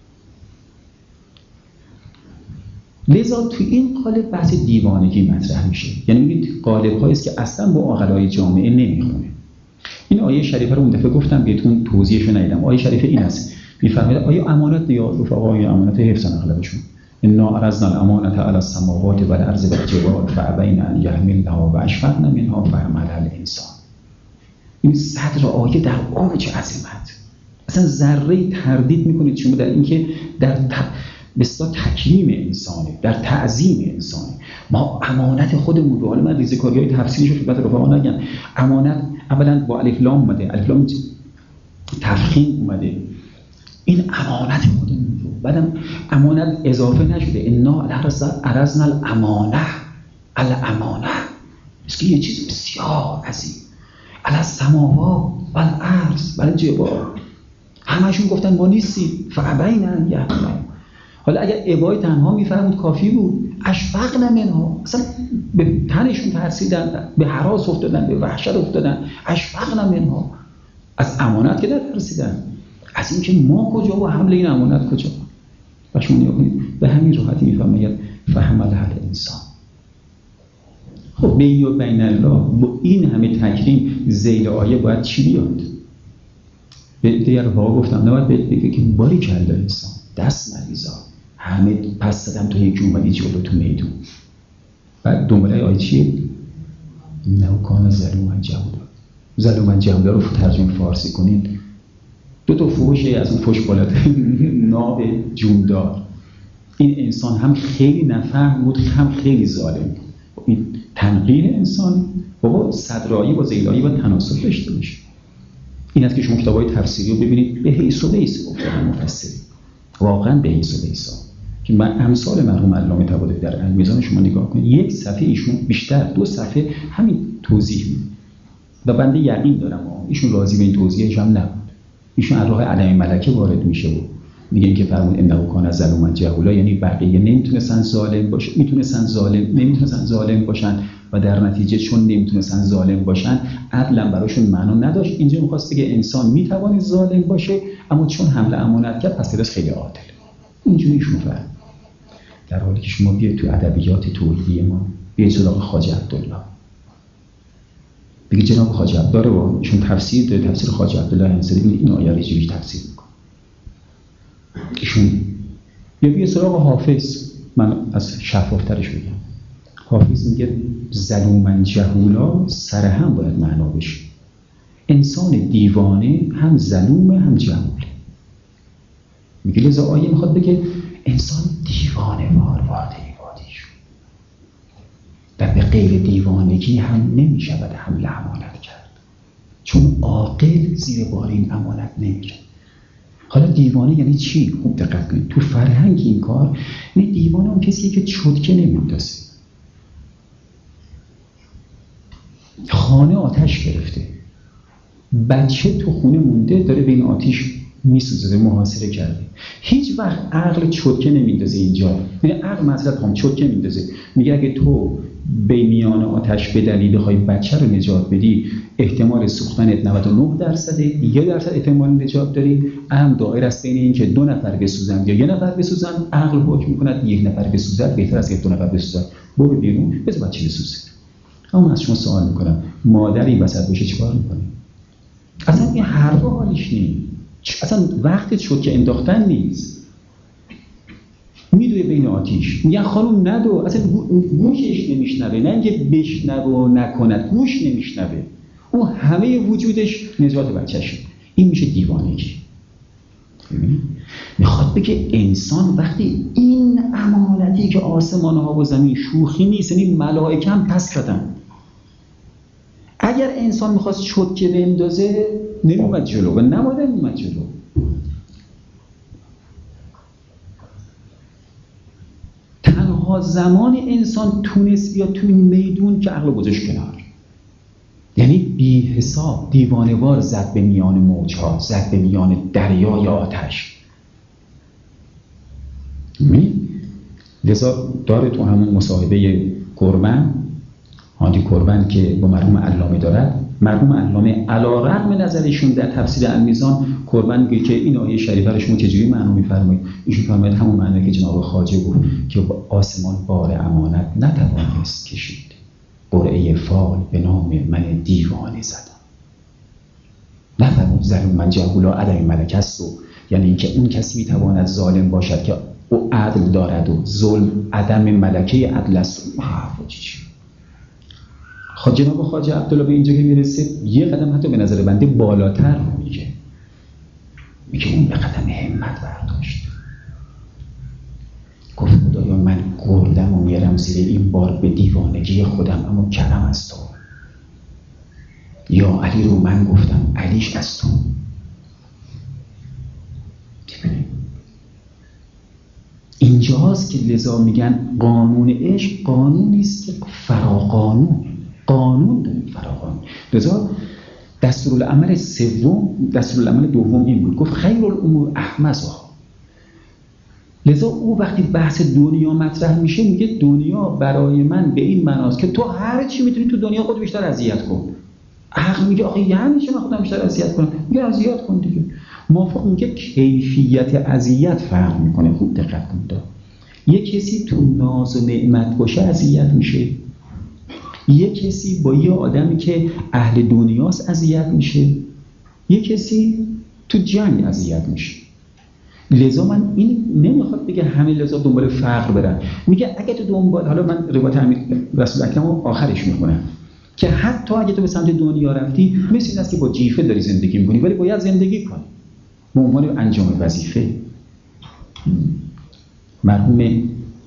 S1: لذا تو این قالب بحث دیوانگی مطرح میشه. یعنی میگید قالب هایی است که اصلا با عقلای جامعه نمیخونه. این آیه شریفه رو اون دفعه گفتم بهتون توضیحشو ندیدم. آیه شریفه این است، میفرماید آیا امانت یا رفقا، یا امانت حفظن اغلبشون، انا عرضنا الامانة علی السماوات والارض والجبال فابین ان یحملنها واشفقن منها فحملها الانسان. این صدر آیه در اوج عظمت، اصلا ذره تردید میکنید شما در اینکه در بسیار تکریم انسانه، در تعظیم انسانه. ما امانت خودمون رو، حالا من ریزکاری‌های تفسیریش رو خدمت رفقا نگم، امانت اولا با الف لام اومده، الف لام تفخیم اومده، این امانت خودمون رو، بعدم امانت اضافه نشده، انا عرضنا الامانه مثل یه چیز بسیار عظیم، علی السماوات والارض والجبال، همشون گفتن ما نیستیم، فابین ان یحملنها. حالا اگر ابای تنها میفرمود کافی بود، اشفقن منها، اصلا به تنشون ترسیدن، به هراس افتادن، به وحشت افتادن، اشفقن منها، از امانت که نترسیدن، از اینکه ما کجا و حمل این امانت کجا. و شما نگاه کنید به همین راحتی میفرماید فحملها الانسان. خب بینی و بین الله، با این همه تکریم ذیل آیه باید چی بیاد؟ به دیگر واقع گفتم نباید بگه که باری کلا انسان دست مریضا همه پس دادم تو یکی اومدی جلو تو میدون. بعد دنباله آیه چیه؟ نو کان ظلوما جهولا، ظلومن جهولا رو ترجمه فارسی کنید، 2 فحش از اون فحش بالاتر ناب جوندار. این انسان هم خیلی نفهم بود، هم خیلی ظالم بود. این تنقیح انسانی بابا صدرایی با زیلایی و تناسب داشته باشه. این است که شما کتاب‌های تفسیری رو ببینید، به حیث و لیس گفتن مفسری، واقعا به حیث و لیس. که من امثال مرحوم علامه طباطبایی در المیزان شما نگاه کنید، 1 صفحه ایشون بیشتر 2 صفحه همین توضیح میده و بنده یقین دارم ایشون راضی به این توضیحش هم نبود. ایشون از راه عدم ملکه وارد میشه و میگن که فرمود انه کان ظلوما جهولا، یعنی بقیه نمیتونستن ظالم باشه، نمیتونستن ظالم باشن و در نتیجه چون نمیتونستن ظالم باشن عدلم براشون معنا نداشت. اینجا میخواست بگه انسان میتونه ظالم باشه اما چون حمل امانت کرد پس درش خیلی عادل. اینجوری ایشون فهم. در حالی که شما بیاید تو ادبیات توحیدی ما بیاید سراغ خواجه عبدالله، بگید جناب خواجه عبدالله رو ایشون تفسیر داره، تفسیر خواجه عبدالله انصاری، این آیه رو چجوری تفسیر میکنه ایشون. یا بیاید سراغ حافظ، من از شفافترش بگم، حافظ میگه ظلومن جهولا سر هم باید معنا بشه. انسان دیوانه هم ظلومه هم جهوله. میگه لذا آیه میخواد بگه انسان دیوانه وار وارد عبادی شد و به غیر دیوانگی هم نمیشود حمل امانت کرد، چون عاقل زیر بار این امانت نمیره. حالا دیوانه یعنی چی؟ خوب دقت کنید. تو فرهنگ این کار، این دیوانه اون کسیه که چرتکه نمیندازه. خانه آتش گرفته، بچه تو خونه مونده داره بین آتیش میسوزه، محاصره کرده، هیچ وقت عقل چرتکه نمیندازه اینجا. یعنی عقل مثلا چرتکه نمیندازه، میگه اگه تو به میان آتش بدوی بخوای بچه رو نجات بدی احتمال سوختنت 99%، 1% احتمال نجات داری. هم دایر است بین این که 2 نفر بسوزن یا 1 نفر بسوزن. عقل حکم میکند 1 نفر بسوزد بهتر از که 2 نفر بسوزن. برو بیرون بذار بچه بسوزه. اما من از شما سوال میکنم، مادری وسط باشه چیکار میکنه؟ اصلا این حرفا حالیش نیست، اصلا وقت شد که انداختن نیست. میدوه بین آتیش، میگن خانم ندو، اصلا گوشش نمیشنوه، نه اینکه بشنوه و نکند، گوش نمیشنوه، اون همه وجودش نجات بچه‌شه. این میشه دیوانگی. میخواد بگه انسان وقتی این امانتی که آسمان ها و زمین شوخی نیست، یعنی ملائکه هم پس دادن. اگر انسان میخواست چرتکه بندازه نمیومد جلو و نباید نمیومد جلو. تنها زمان انسان تونست بیاد تو این میدون که عقل گذاشت کنار، یعنی بی حساب دیوانه‌وار زد به میان موجها، زد به میان دریای آتش. لذا داره تو همون مصاحبه کربن، هادی کربن که با مرحوم علامه دارد، مرحوم علامه علی‌رغم نظرشون در تفسیر المیزان، کربن میگه که این آیه شریفه رو شما چجوری معنا می‌فرمایید؟ ایشون فرماید همون معنی که جناب خواجه گفت که آسمان بار امانت نتوانست کشید، قرعه فال به نام من دیوانه زدم. نفرمود ظلومن جهولا عدم ملکه است، یعنی اینکه اون کسی میتواند ظالم باشد که او عدل دارد و ظلم عدم ملکه عدل است. جناب خواجه عبدالله به اینجا که میرسه یه قدم حتی به نظر بنده بالاتر رو میگه اون به قدم همت برداشت، گفت خدایا من گردم و میرم زیر این بار به دیوانگی خودم، اما کرم از تو. یا علی رو من گفتم، علیش از تو. اینجاست که لذا میگن قانون عشق قانونی است که فراقانون، قانون داریم فراقانون. لذا دستورالعمل دوم این بود، گفت خیر الامور احمسها. لذا او وقتی بحث دنیا مطرح میشه میگه دنیا برای من به این معناست که تو هر چی میتونی تو دنیا خود بیشتر اذیت کن. عقل میگه آخه یعنی چه من خودم بیشتر اذیت کنم؟ میگه اذیت کن دیگه. موافق میگه کیفیت اذیت فرق میکنه. خوب دقت کنید، یه کسی تو ناز و نعمت باشه اذیت میشه، یه کسی با یه آدمی که اهل دنیاست اذیت میشه، یه کسی تو جنگ اذیت میشه. لذا من این نمیخواد بگه همه لذا دنبال فقر برن، میگه اگه تو دنبال، حالا من روایت امیر رسول اکرم رو آخرش میخونم، که حتی اگه تو به سمت دنیا رفتی مثل این است که با جیفه داری زندگی میکنی، ولی باید زندگی کنی به عنوان انجام وظیفه. مرحوم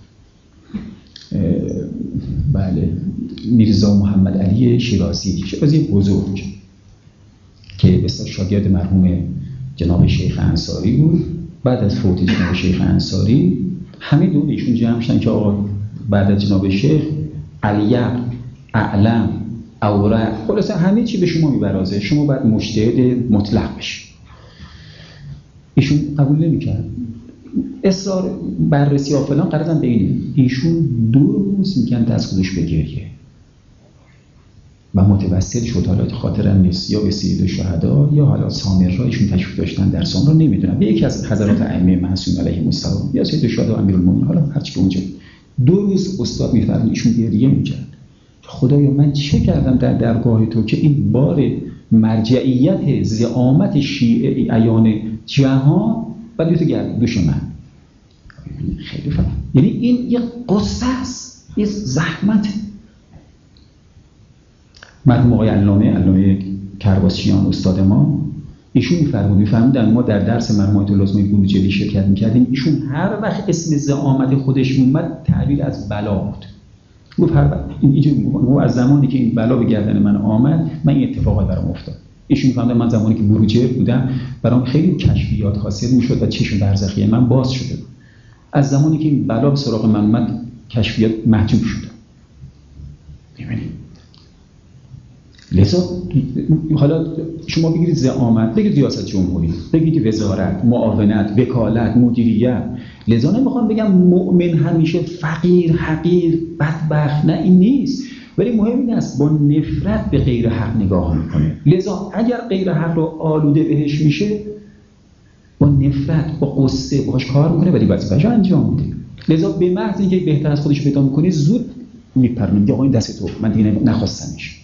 S1: بله میرزا محمد علی شیرازی بزرگ که بسیار شاگرد مرحوم جناب شیخ انصاری بود، بعد از فوت جناب شیخ انصاری همه دور ایشون جمع شدن که آقا بعد از جناب شیخ علیق، اعلم، اوراق، خلاصه همه چی به شما میبرازه، شما باید مجتهد مطلق بشی. ایشون قبول نمی‌کرد، اصرار بررسی ها فلان قرارن به اینه. ایشون 2 روز میگن دست گذاشت به گریه و متوسل شد، حالا خاطرم نیست، یا به سید شهدا یا حالا سامرا ایشون تشریف داشتن در سامرا، نمیدونم به یکی از حضرات ائمه معصوم علیهم السلام یا سید شهدا امیرالمومنین، حالا هر چی که اونجا. 2 روز استاد میفرمود ایشون گریه میکرد، خدایا من چه کردم در درگاه تو که این بار مرجعیت زعامت شیعه عیان جهان ولی تو گرد دوش من. خیلی فهم. یعنی این یه قصه است، یه زحمت. مرحوم آقای علامه کرباسچیان استاد ما ایشون می‌فرمودن ما در درس مرحوم آیت الله بروجردی شرکت می‌کردیم، ایشون هر وقت اسم زعامت خودش اومد تعبیر از بلا بود. گفت هر وقت اینجوری از زمانی که این بلا به گردن من آمد من این اتفاقات برام افتاد. ایشون فهمیدن من زمانی که بروجرد بودم برام خیلی کشفیات حاصل می‌شد و چشم برزخی من باز شده بود. از زمانی که این بلا به سراغ من اومد کشفیات محجوب شد. ببینید لذا حالا شما بگیرید زعامت، بگید ریاست جمهوری، بگید وزارت، معاونت، وکالت، مدیریت. لذا نمیخوام بگم مؤمن همیشه فقیر، حقیر، بدبخت، نه این نیست، ولی مهم این است با نفرت به غیر حق نگاه میکنه. لذا اگر غیر حق رو آلوده بهش میشه با نفرت، با قصه باهاش کار میکنه ولی وظیفه‌شو انجام میده. لذا به محض اینکه بهتر از خودش پیدا میکنه زود میپرونه، میگه آقا این دست تو، من دیگه نخواستمش.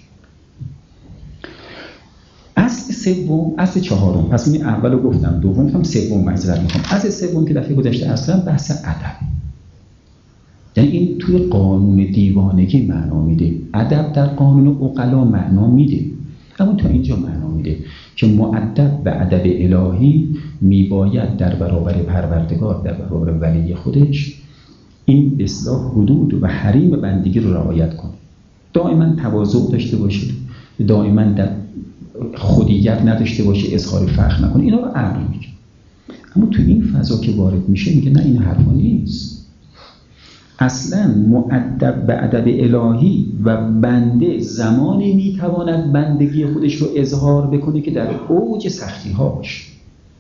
S1: اصل چهارم، پس این اولو گفتم، دوم گفتم، سوم معذرت میخوام. اصل سوم که دفعه گذشته اصلا بحث ادب، یعنی این توی قانون دیوانگی معنا میده، ادب در قانون عقلا معنا میده، اما تا اینجا معنا میده که مؤدب به ادب الهی میباید در برابر پروردگار، در برابر ولی خودش این به اصطلاح حدود و حریم بندگی رو رعایت کنه، دائما تواضع داشته باشه، دائما در خودیت نداشته باشه، اظهار فخر نکنه، اینا رو امر میگه. اما تو این فضا که وارد میشه میگه نه این حرفا نیست. اصلا مؤدب به ادب الهی و بنده زمانی میتواند بندگی خودش رو اظهار بکنه که در اوج سختی هاش،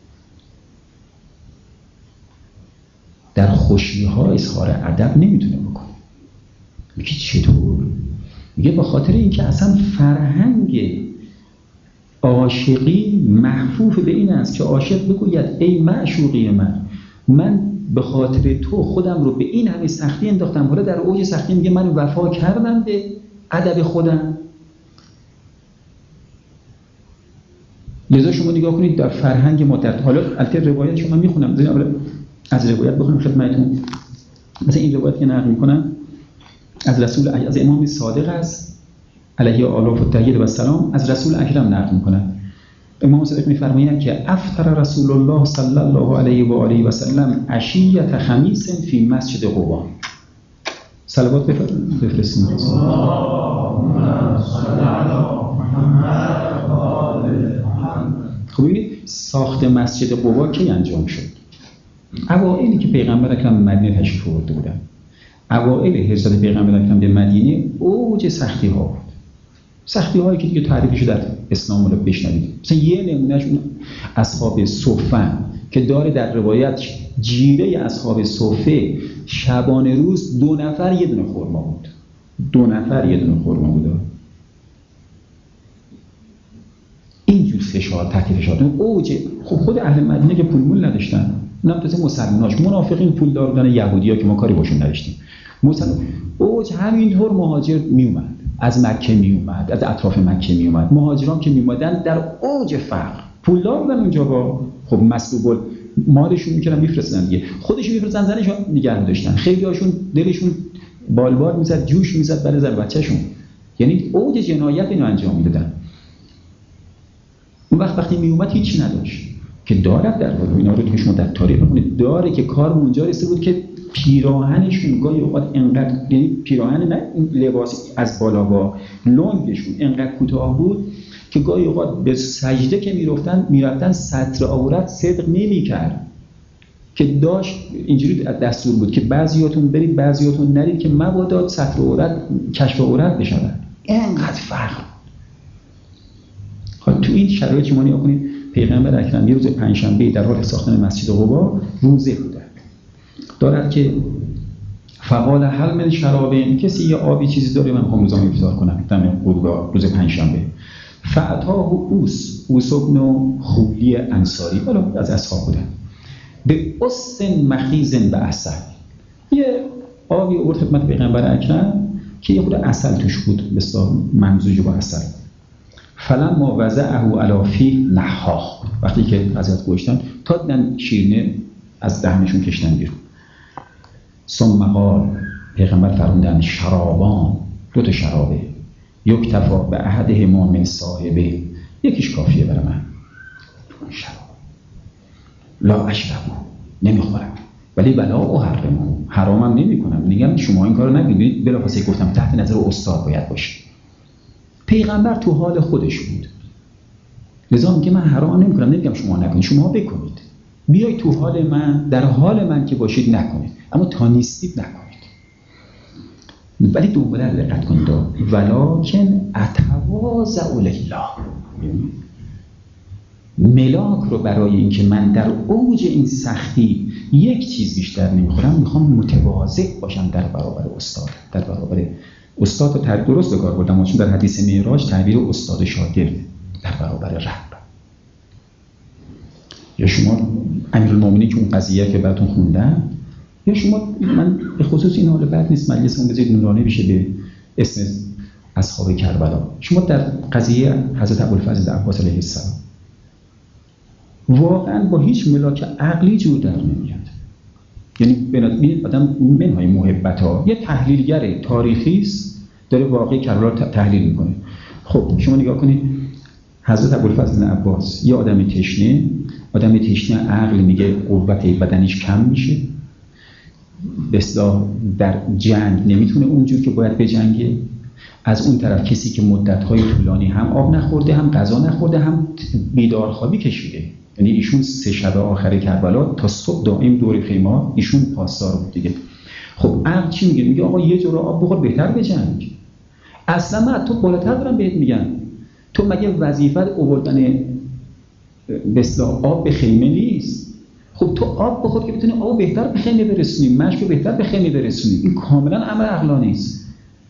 S1: در خوشی ها اظهار ادب نمیتونه بکنه. میگه چطور؟ میگه به خاطر اینکه اصلا فرهنگ عاشقی محفوف به این است که عاشق بگوید ای معشوقی من به خاطر تو خودم رو به این همه سختی انداختم، حالا در اوج سختی میگه من وفا کردم به ادب خودم. لذا شما نگاه کنید در فرهنگ ما، در حالا البته روایت شما میخونم، از روایت بخونم خدمتتون. مثلا این روایت که نقل میکنم از رسول، از امام صادق است علیه آلاف الطیب و السلام، از رسول اکرم نقل میکنن. امام صادق میفرمایند که افطر رسول الله صلی الله علیه و آله و سلم عشیة خمیس فی مسجد قباء. صلوات بفرستید. خب ببینید ساخت مسجد قباء کی انجام شد؟ اوائلی که پیغمبر اکرم مدینه تشریف آورده بودن، اوائل هجرت پیغمبر اکرم به مدینه اوج سختی ها بود، سختی هایی که دیگه تعریفش در اسلام رو بشنوید. مثلا یه نمونهش اون اصحاب صفه که داره در روایت جیره اصحاب صفه شبانه روز 2 نفر یه دونه خرما بود، 2 نفر یه دونه خرما بود. اینجور فشار، تحت فشار اوج. خب خود اهل مدینه که پول مول نداشتن، اونم تازه مسلماناش، منافقین پول دار بودن، یهودی‌ها که ما کاری باشون نداشتیم. مسلمان اوج همینطور مهاجر می اومد، از مکه می اومد، از اطراف مکه می اومد. مهاجران که می اومدن در اوج فقر، پولدار بودن اونجا، با خب مسلوب مالشون میکردن میفرستن دیگه، خودشون میفرستن، زنشون نگه داشتن. خیلی هاشون دلشون بالبال میزد، جوش میزد برای زن بچه‌شون. یعنی اوج جنایت اینو انجام میدادن. اون وقتی می اومد هیچی نداشت که دارد در واقع اینا رو که شما در تاریخ بخونید داره که کار اونجا رسیده بود که پیراهنشون گاهی اوقات انقدر، یعنی پیراهن نه لباس از بالا با لنگشون انقدر کوتاه بود که گاهی اوقات به سجده که میرفتن سطر عورت صدق نمی‌کرد، که داشت اینجوری دستور بود که بعضیاتون برید بعضیاتون نرید که مبادا سطر عورت کشف عورت بشن. اینقدر فرق. خب تو این شرایط شما نگاه کنید پیغمبر اکرم یه روز پنجشنبه در حال ساختن مسجد قبا روزه بوده دارد که فقال هل من شرابین، کسی یه آبی چیزی داره من میخوام روزام افطار کنم دم قربا روز پنجشنبه. فعطاه اوس ابن خولی انصاری، بالا از اصحاب بودن، به اسن مخیزن به عسل، یه آبی آورد خدمت پیغمبر اکرم که یه خود عسل توش بود بسیار ممزوج با عسل. فلما وضعه علی فیه نحاح، وقتی که حضرت گوشتن تا دیدن شیرینه از دهنشون کشتن بیرون. ثم قال، پیغمبر فرمودن شرابان، 2 شرابه، یکتفا به احدهما من صاحبه، یکیش کافیه برای من، شراب لا اشربو، نمیخورم، ولی بلا احرمو، حرامم نمیکنم. میگم شما این کارو نکنید. بلافاصله گفتم تحت نظر استاد باید باشه. پیغمبر تو حال خودش بود، لذا میگه من حرام نمیکنم، نمیگم شما نکنید، شما بکنید، بیاید تو حال من، در حال من که باشید نکنید، اما تا نیستید نکنید. ولی دوباره دقت کنید، ولکن اتواضع لله، ملاک رو برای اینکه من در اوج این سختی یک چیز بیشتر نمیخورم، میخوام متواضع باشم در برابر استاد، در برابر استاد رو تعبیر درست به کار بردم، چون در حدیث معراج تعبیر استاد شاگرد در برابر رب. یا شما امیرالمومنین که اون قضیه که براتون خوندم، یا شما، من به خصوص این حال بد نیست مجلسمون بذارید نورانی بشه به اسم اصحاب کربلا، شما در قضیه حضرت ابوالفضل عباس علیه السلام واقعا با هیچ ملاک عقلی جور در نمیاد. یعنی ببینید آدم منهای محبت ها یه تحلیلگر تاریخی است، داره واقعی کربلا رو تحلیل میکنه. خب شما نگاه کنید حضرت ابوالفضل عباس یه آدم تشنه عقل میگه قوت بدنش کم میشه، به اصطلاح در جنگ نمیتونه اونجور که باید بجنگه. از اون طرف کسی که مدت‌های طولانی هم آب نخورده، هم غذا نخورده، هم بیدارخوابی کشیده، یعنی ایشون 3 شب آخر کربلا تا صبح دائم دور خیمه ایشون پاسدار بود دیگه. خب عقل چی میگه؟ میگه آقا یه جور آب بخور بهتر بجنگ. اصلا من تو بالاتر دارم بهت میگم، تو مگه وظیفت آوردن به اصطلاح آب به خیمه نیست؟ خب تو آب بخور که بتونی آب بهتر به خیمه برسونی، مشک بهتر به خیمه برسونی. این کاملا امر عقلانی است.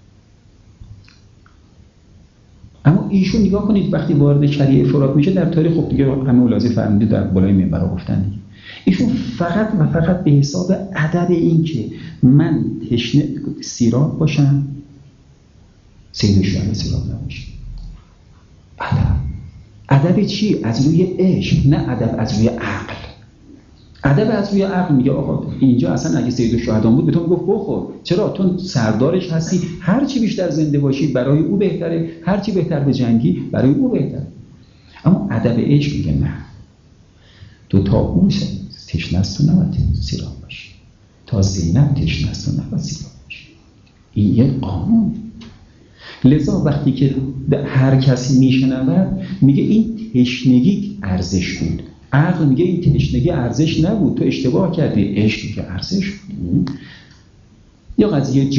S1: اما ایشون نگاه کنید وقتی وارد شریعه فرات میشه در تاریخ، خب دیگه همه اولازی فرمودید در بالای منبر گفتن دیگه، ایشون فقط و فقط به حساب ادب این که من تشنه سیراب باشم، سید شهر سیراب نباشم. ادب چی؟ از روی عشق، نه ادب از روی عقل. ادب از روی عقل میگه آقا اینجا اصلا اگه سید الشهدان بود به تو میگفت بخور، چرا؟ تو سردارش هستی، هر چی بیشتر زنده باشی برای او بهتره، هر چی بهتر به جنگی برای او بهتره. اما ادب عشق میگه نه، تو تا اون تشنه است تو نباید سیراب باشی، تا زینب تشنه است تو نباید سیراب باشی. این یه قانون. لذا وقتی که هر کسی میشنود میگه این تشنگی ارزش بود، عقل میگه این تشنگی ارزش نبود، تو اشتباه کردی، عشق میگه ارزش بود. یا قضیه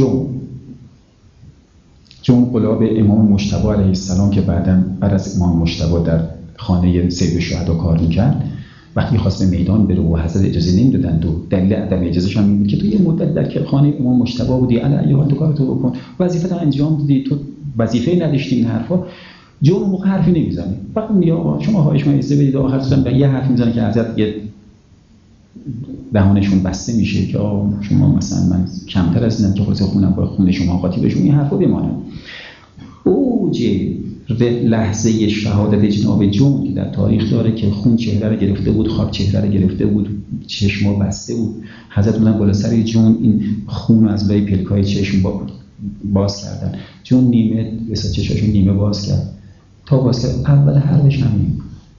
S1: جون قلاب امام مجتبی علیه السلام که بعد از امام مجتبی در خانه سید الشهدا کار میکرد، وقتی خواست به میدان بره و حضرت اجازه نمیدادند و دلیل عدم اجازهش هم این بود که تو یه مدت در خانه امام مجتبی بودی، علی تو کارتو بکن، وظیفت انجام دادی، تو وظیفه نداشتی این حرفا. جون موقع حرفی نمیزنه، فقط میگه آقا شما خواهش من اجازه بدید. آخر سرم یه حرف میزنه که حضرت یه دهانشون بسته میشه که شما مثلا من کمتر از اینم که خلاص خونم با خون شما قاطی بشون، این حرفو بمانه. اوج لحظه شهادت جناب جون که در تاریخ داره که خون چهره رو گرفته بود، خواب چهره رو گرفته بود، چشما بسته بود، حضرت بودن بالا سر جون این خون از لای پلکای چشم باز کردن، چون نیمه مثلا چشاشو نیمه باز کرد تا باز کرد اول حرفش همین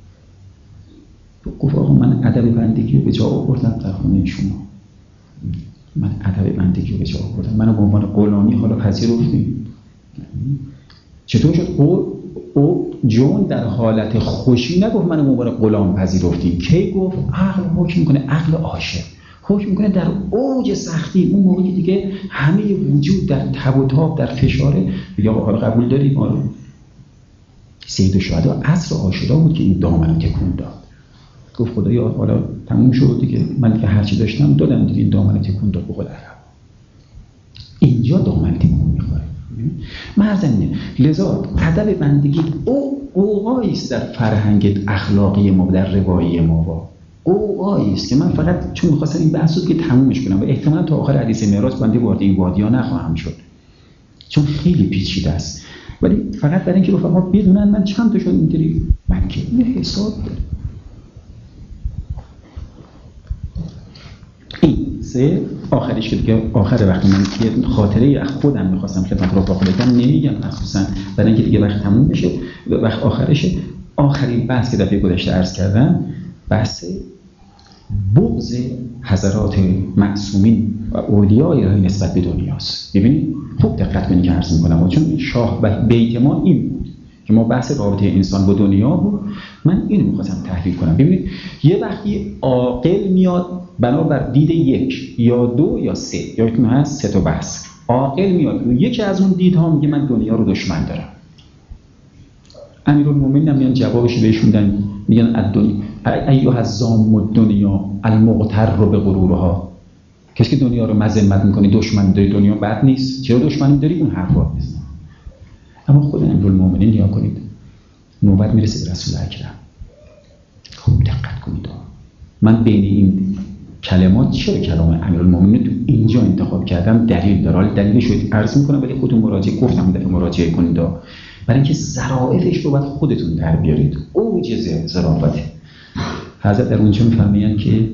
S1: گفت آقا من ادب بندگی رو به جا آوردم در خونه شما، من ادب بندگی رو به جا آوردم، منو به عنوان غلامی حالا پذیرفتید. چطور شد؟ او جون در حالت خوشی نگفت منو به عنوان غلام پذیرفتید. کی گفت؟ عقل حکم میکنه، عقل عاشق حکم میکنه در اوج سختی، اون موقعی دیگه همه وجود در تب و تاب در فشاره، یا حالا قبول داریم ما رو. سید الشهدا عصر عاشورا بود که این دامنو تکون داد، گفت خدایا حالا تموم شد دیگه، من که هرچی داشتم دادم دیگه، این دامنو تکون داد به قول عرب. اینجا دامن تکون میخوره. مرزنه لذا ادب بندگی اوقایی است در فرهنگ اخلاقی ما، در روایی ما اوقایی است که من فقط چون می‌خواستم این بحث رو که تمومش کنم و احتمالاً تا آخر حدیث معراج بنده وارد این وادی‌ها نخواهم شد چون خیلی پیچیده است، ولی فقط برای اینکه رفقا بدونن من چند تا شد اینطوری من که یه حساب دارم. این سه آخرش که دیگه آخر وقت من که خاطره خودم می‌خواستم خدمت رفقا بگم نمیگم، مخصوصاً برای اینکه دیگه وقت تموم بشه، وقت آخرشه. آخرین بحث که دفعه گذشته عرض کردم بحث بغض حضرات معصومین و اولیای الهی نسبت به دنیاست. ببینید خوب دقت کنید که عرض می‌کنم، چون شاه و بیت ما این بود که ما بحث رابطه انسان با دنیا بود، من اینو می‌خواستم تحلیل کنم. ببینید یه وقتی عاقل میاد بنابر دید یک یا دو یا سه، یادتون هست سه تا بحث، عاقل میاد یکی از اون دیدها میگه من دنیا رو دشمن دارم. امیرالمومنین هم میان جوابش بهش میدن، میگن الدنیا ایها الزام الدنیا المغتر به غرورها، کسی که دنیا رو مذمت میکنه دشمن داری، دنیا بد نیست، چرا دشمنی داری؟ اون حرفا نیست. اما خود امیرالمومنین نیا کنید نوبت میرسه به رسول اکرم. خوب دقت کنید، من بین این کلمات چرا کلام امیرالمومنین تو اینجا انتخاب کردم دلیل داره، دلیلش رو عرض میکنم ولی خودتون مراجعه گفتم دفعه مراجعه کنید، برای اینکه ظرافتش رو باید خودتون در بیارید. اوج ظرافت حضرت در اونجا میفرمایند که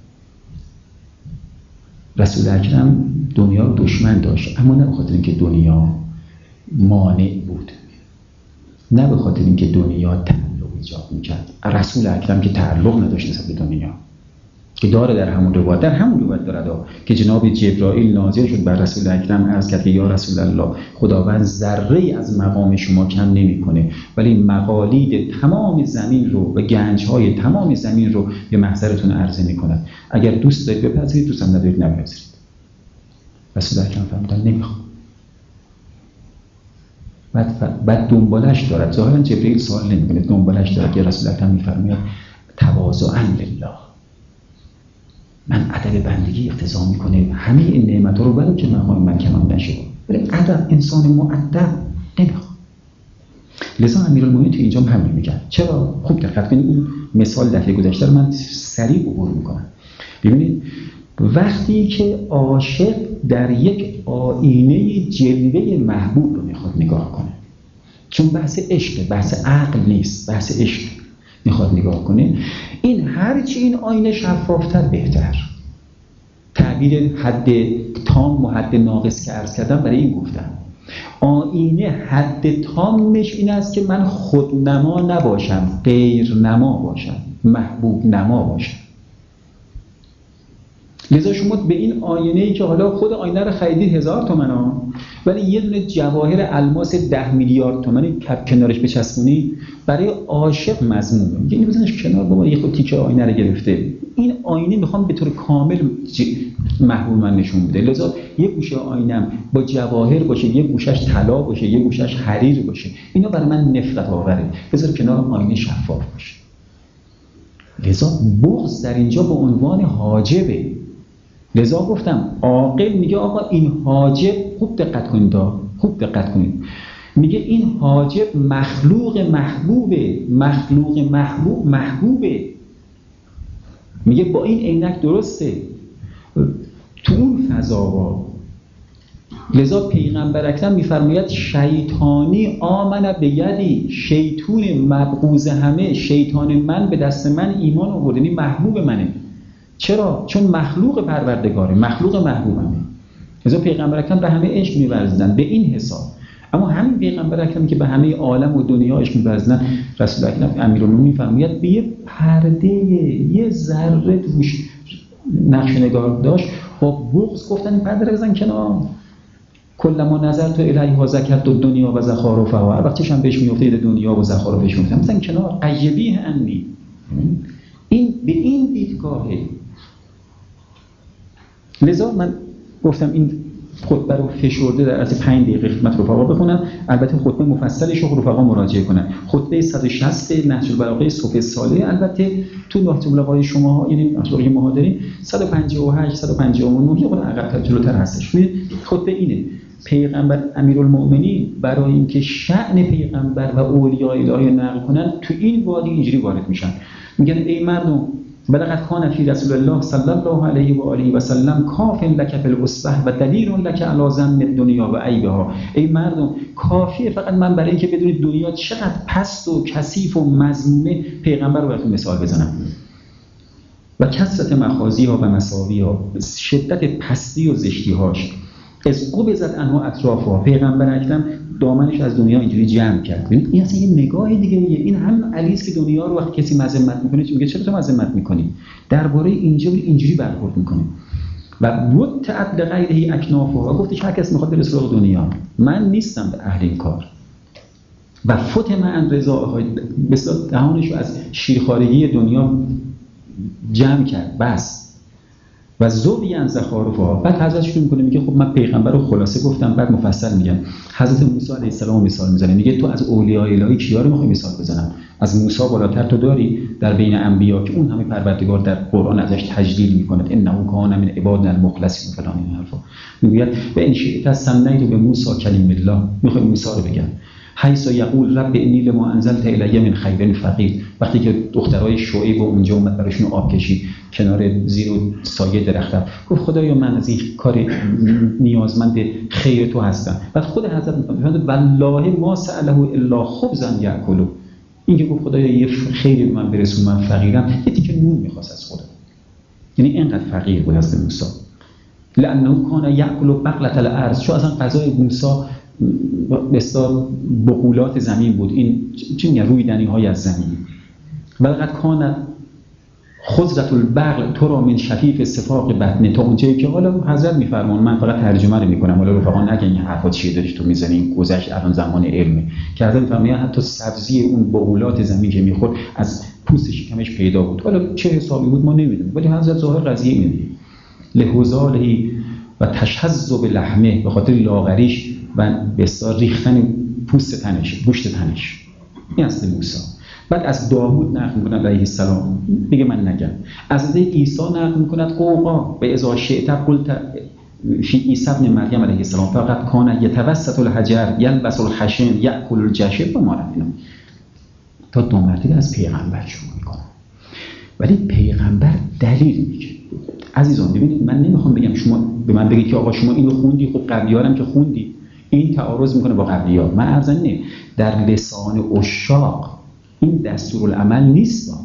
S1: رسول اکرم دنیا رو دشمن داشت، اما نه به خاطر اینکه دنیا مانع بود، نه به خاطر اینکه دنیا تعلق ایجاد میکرد. رسول اکرم که تعلق نداشت نسبت به دنیا که داره در همون روایت داره که جناب جبرائیل نازل شد بر رسول اکرم عرض کرد که یا رسول الله خداوند ذره‌ای از مقام شما کم نمی‌کنه، ولی مقالید تمام زمین رو و گنج‌های تمام زمین رو به محضرتون عرضه می‌کند، اگر دوست دارید بپذیرید، دوست ندارید نپذیرید. رسول اکرم فرمودن نمی‌خوام. بعد دنبالش دارد، ظاهرا جبرئیل سوال نمی‌کنه، دنبالش دارد که رسول اکرم می‌فرماید تواضعاً لله، من ادب بندگی اقتضا میکنه همه این نعمت‌ها رو برای که من کمم نشه، ولی ادب انسان مؤدب نمیخواد. لذا امیرالمومنین تو اینجا همین میگن. چرا؟ خوب دقت کنید، اون مثال دفعه گذشته رو من سریع عبور میکنم. ببینید وقتی که عاشق در یک آینه جلوه محبوب رو میخواد نگاه کنه، چون بحث عشق، بحث عقل نیست، بحث عشق میخواد نگاه کنه، این هرچی این آینه شفافتر بهتر. تعبیر حد تام و حد ناقص که عرض کردم برای این گفتم. آینه حد تامش این است که من خودنما نباشم، غیر نما باشم، محبوب نما باشم. لذا شما به این آینه‌ای که حالا خود آینه رو خریدید 1000 تومان ولی یه دونه جواهر الماس 10 میلیارد تومانی کنارش بچسبونی، برای عاشق مذمومه. میگه اینو بزنش کنار بابا، یه خود تیکه آینه رو گرفته. این آینه میخوام به طور کامل محبوب من نشون بده، لذا یه گوشه آینم با جواهر باشه، یه گوشش طلا باشه، یه گوشش حریر باشه، اینا برای من نفرت آوره، بذار کنار آینه شفاف باشه. لذا بغض در اینجا به عنوان حاجبه. لذا گفتم عاقل میگه آقا این حاجب، خوب دقت کنید، خوب دقت کنید، میگه این حاجب مخلوق محبوبه، مخلوق محبوبه. میگه با این عینک درسته تو اون فضاها. لذا پیغمبر اکرم میفرماید شیطانی آمن به یدی، شیطون مبغوض همه، شیطان من به دست من ایمان آورد، یعنی محبوب منه. چرا؟ چون مخلوق پروردگاره، مخلوق محبوبمه. لذا پیغمبر اکرم به همه عشق می‌ورزیدن به این حساب. اما همین پیغمبر اکرم که به همه عالم و دنیا عشق می‌ورزیدن، رسول اکرم امیرالمومنین می‌فرماید به یه پرده یه ذره توش نقش نگار داشت، با بغض گفتن این پرده رو بزن کنار. کلما نظرت الیها ذکرت الدنیا و زخارفها، هر وقت چشم بهش میفته دنیا و زخارفش میفته مثلا کنار. قیبیه انی، این به این دیدگاهه. لذا من گفتم این خطبه رو فشرده در از 5 دقیقه خدمت رفقا بخونم. البته خطبه مفصلش رو رفقا مراجعه کنن. خطبه 160 نهج البلاغه صبح صالح، البته تو نهج البلاغه شما یعنی نهج ما داریم 158 159 یه خورده عقب‌تر جلوتر هستش. خطبه اینه: پیغمبر امیرالمؤمنین برای اینکه شأن پیغمبر و اولیای الهی نقل کنن تو این وادی اینجوری وارد میشن، میگن ای مردم ولقد کان فی رسول الله صلی الله علیه و آله و سلم کاف لک فی الاسبح و دلیل لک علی ذم الدنیا و عیبها. ای مردم کافیه فقط من برای اینکه بدونید دنیا چقدر پست و کثیف و مذمومه پیغمبر رو براتون مثال بزنم. و کثرت مخازیها و مساویها، شدت پستی و زشتی‌هاش. از قبضت عنها اطرافها، پیغمبر اکرم دامنش از دنیا اینجوری جمع کرد. ببین این اصلا یه نگاه دیگه ایه. این هم علی است که دنیا رو وقتی کسی مذمت میکنه میگه چرا تو مذمت میکنی؟ درباره اینجا اینجوری برخورد میکنه. و وطئت لغیره اکنافها، و گفتش هر کس میخواد بره سراغ دنیا، من نیستم به اهل این کار. و فتم عن رضاهای، بسیار دهانش رو از شیرخوارگی دنیا جمع کرد بس. و زوبیان زخارفها، بعد حضرت شروع میکنه میگه خب من پیغمبر رو خلاصه گفتم، بعد مفصل میگم. حضرت موسی علیه السلام مثال میزنه، میگه تو از اولیای الهی کیا رو میخوای مثال بزنم؟ از موسی بالاتر تو داری در بین انبیا که اون همه پروردگار در قرآن ازش تجلیل میکنه، انه کان من عبادنا المخلصین فلان این حرفا. میگه به این شیء سنیت به موسی کلیم الله، میخوای موسی رو بگم حیث یقول رب انی لما انزلت الی من خیر فقیر. وقتی که دخترای شعیب اونجا اومد براشون آب کشید کنار زیر سایه درخت، گفت خدایا من از این کار نیازمند خیر تو هستم. بعد خود حضرت میفرماید والله ما سأله الا خبزا یاکلوا، این که گفت خدایا یه خیری به من برسون، من فقیرم، یه تیکه نون میخواست از خدا. یعنی اینقدر فقیر بود حضرت موسی. لانه کان یاکل بقلة الارض، چون اصلا غذای موسی بسیار بقولات زمین بود، این چی میگن رویدنی های از زمین. ولقد کان خضرة البقل ترى من شفیف صفاق بطنه، تا اونجایی که حالا حضرت میفرمان، من فقط ترجمه رو میکنم، حالا رفقا نگن این حرفا چیه داری تو میزنی، این گذشت الان زمان علمه، که حضرت میفرمایند حتی سبزی اون بقولات زمین که میخورد از پوست شکمش پیدا بود. حالا چه حسابی بود ما نمیدونیم، ولی حضرت ظاهر قضیه اینه دیگه. لهزاله و تشذب لحمه، به خاطر لاغریش و بسیار ریختن پوست تنش، گوشت تنش. این اصل موسی. بعد از داوود نقل می‌کند علیه السلام، میگه من نگم. از عیسی نقل می‌کند قوقا به اذا شئت قلت فی عیسی ابن مریم علیه السلام فقط کان یتوسط الحجر یلبس الخشن یاکل الجشب و ما رفینا. تا 2 مرتبه از پیغمبر شروع می‌کنه. ولی پیغمبر دلیل میگه. عزیزان ببینید، من نمیخوام بگم شما به من بگید که آقا شما اینو خوندی، خب قبلیارم که خوندی، این تعارض میکنه با قبلیار. من عرض اینه در لسان عشاق این دستورالعمل نیست.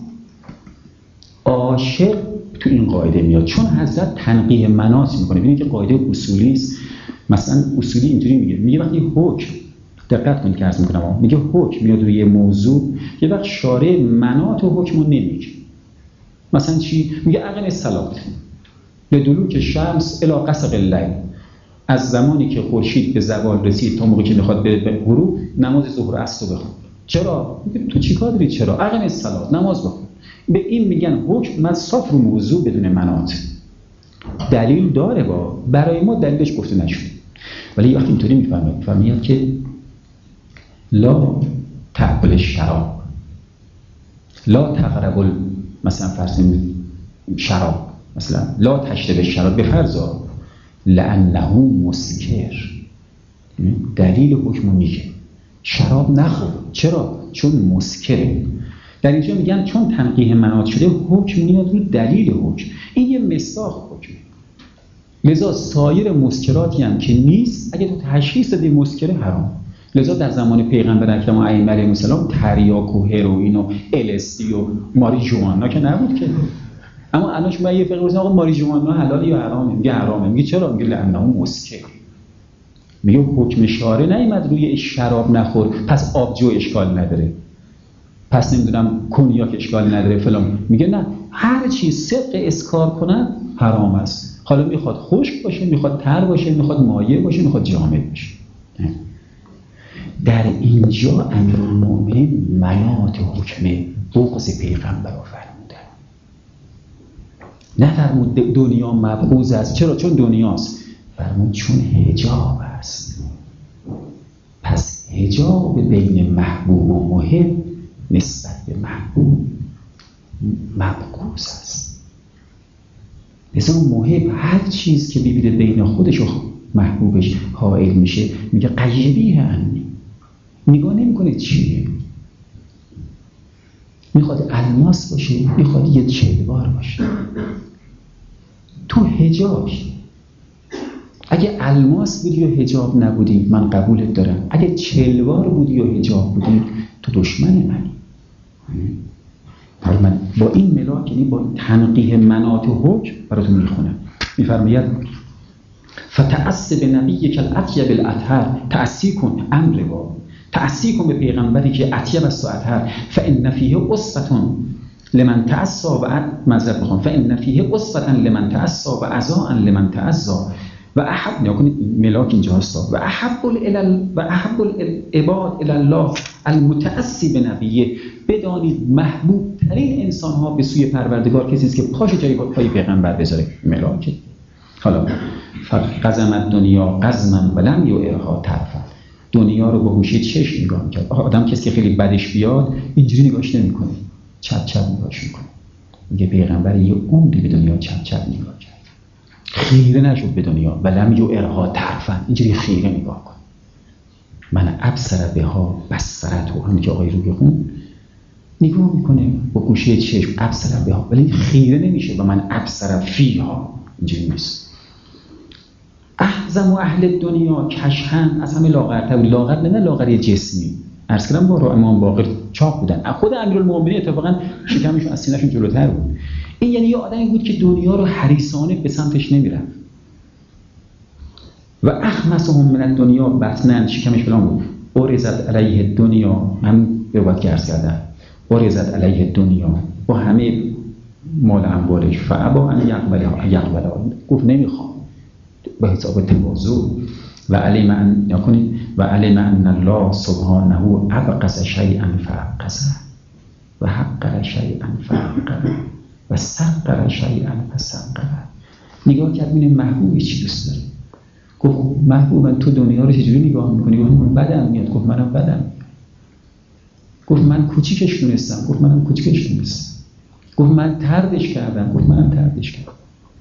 S1: عاشق تو این قاعده میاد، چون حضرت تنقیح مناط میکنه. ببینید که قاعده اصولی است. مثلا اصولی اینجوری میگه وقتی حکم، دقت کنید که عرض میکنم، میگه حکم میاد روی موضوع، یه وقت شارع مناط و حکمو نمیگه. مثلا چی میگه؟ اقیم الصلاه لدلوک شمس الی غسق اللیل، از زمانی که خورشید به زوال رسید تا موقعی که میخواد به غروب نماز ظهر و عصر رو بخون. چرا؟ تو چیکار داری؟ چرا؟ اقیم الصلاه، نماز بخون. به این میگن حکم من صاف رو موضوع بدون مناط. دلیل داره، برای ما دلیلش گفته نشده. ولی وقتی اینطوری میفرماید که لا تأکل الشراب، لا تقربوا مثلا فرض شراب، مثلا لا تشرب الشراب، به فرض لانه مسکر. دلیل حکم میگه شراب نخور. چرا؟ چون مسکره. در اینجا میگن چون تنقیح مناط شده، حکم میاد رو دلیل حکم. این یه مصداق حکمه. لذا سایر مسکراتی هم که نیست، اگه تو تشخیص دادی مسکره، حرام. لذا در زمان پیغمبر اکرم و ائمه علیهم السلام تریاک و هروئین و LSD و ماریجوانا که نبود که. اما الان شما یه فقه آقا ماریجوانا حلال یا حرامه، میگه حرامه. میگه چرا؟ میگه لعنه مسکر. میگه حکم شارع نیامد روی شراب نخور پس آبجو اشکال نداره، پس نمیدونم کنیاک اشکال نداره فلان. میگه نه، هر چیز صدق اسکار کنن حرام است. حالا میخواد خشک باشه، میخواد تر باشه، میخواد مایع باشه، میخواد جامد باشه. در اینجا امیرالمومنین مناط حکم بغض پیغمبر رو فرمودن. نفرمود دنیا مبغوض است. چرا؟ چون دنیاست. فرمود چون حجاب است. پس حجاب بین محبوب و محب نسبت به محبوب مبغوض است. لذا محب هر چیز که ببینه بین خودش و محبوبش حائل میشه میگه قیبیه عنی. نگاه نمیکنه چیه، میخواد الماس باشه، میخواد یه چلوار باشه. تو حجابی. اگه الماس بودی و حجاب نبودی من قبولت دارم، اگه چلوار بودی و حجاب بودی تو دشمن منی. من با این ملاک، یعنی با تنقیح مناط و حکم براتون میخونم. میفرماید فتأسی به نبیک الاطیب الاطهر، تأسی کن امر با، تأسی کن به پیغمبری که اطیب است و اطهر. فإن فیه اسوة لمن تعصى و مذرت بخوام فإن فیه اسوة لمن تعصى و عزاء لمن تعزى و احب، نکنید ملاک اینجا هست، و احب العباد الی الله المتأسی به نبیه. بدانید محبوب ترین انسان ها به سوی پروردگار کسی است که پاش جای پای پیغمبر بذاره. ملاک. حالا قزمت دنیا قزما ولم یعرها طرفا. دنیا رو با گوشه چشم نگاه می‌کرد. آدم کسی که خیلی بدش بیاد اینجوری نگاهش نمی‌کنه، چپ چپ نگاهش می‌کنه. میگه پیغمبر یه عمری به دنیا چپ چپ نگاه کرد، خیره نشد به دنیا. ولم یعرها طرفا، اینجوری خیره نگاه کن. من ابصر بها بصرته، همین که آقای روی خون نگاه میکنه با گوشه چشم ابصر بها، ولی خیره نمیشه و من ابصر فیها، اینجوری نیست. احزم و اهل دنیا کشهن، از همه لاغرتر بود. لاغر نه لاغری جسمی، عرض کردم با امام باقر چاق بودن. خود امیرالمومنین اتفاقا شکمشون از سینه‌شون جلوتر بود. این یعنی یه آدمی بود که دنیا رو حریصانه به سمتش نمیرفت. و اخمسهم من الدنیا بطنا، شکمش فلان بود. ارزت علیه دنیا، هم به وقت عرض کردن، ارزت علیه دنیا با همه مال اموالش. فابا ان یقبلها، گفت نمیخوام، به حساب تواضع. و علم ان نکنید و علم ان الله سبحانه ابغض شیئا فابغضه و حقر شیئا فحقره و سقر شیئا فسقره. نگاه کرد ببین محبوبی چی دوست داره. گفت محبوب تو دنیا رو چجوری نگاه میکنی؟ گفت من بدم میاد. گفت منم بدم میاد. گفت من کوچیکش دونستم. گفت منم کوچیکش دونستم. گفت من طردش کردم. گفت منم طردش کردم.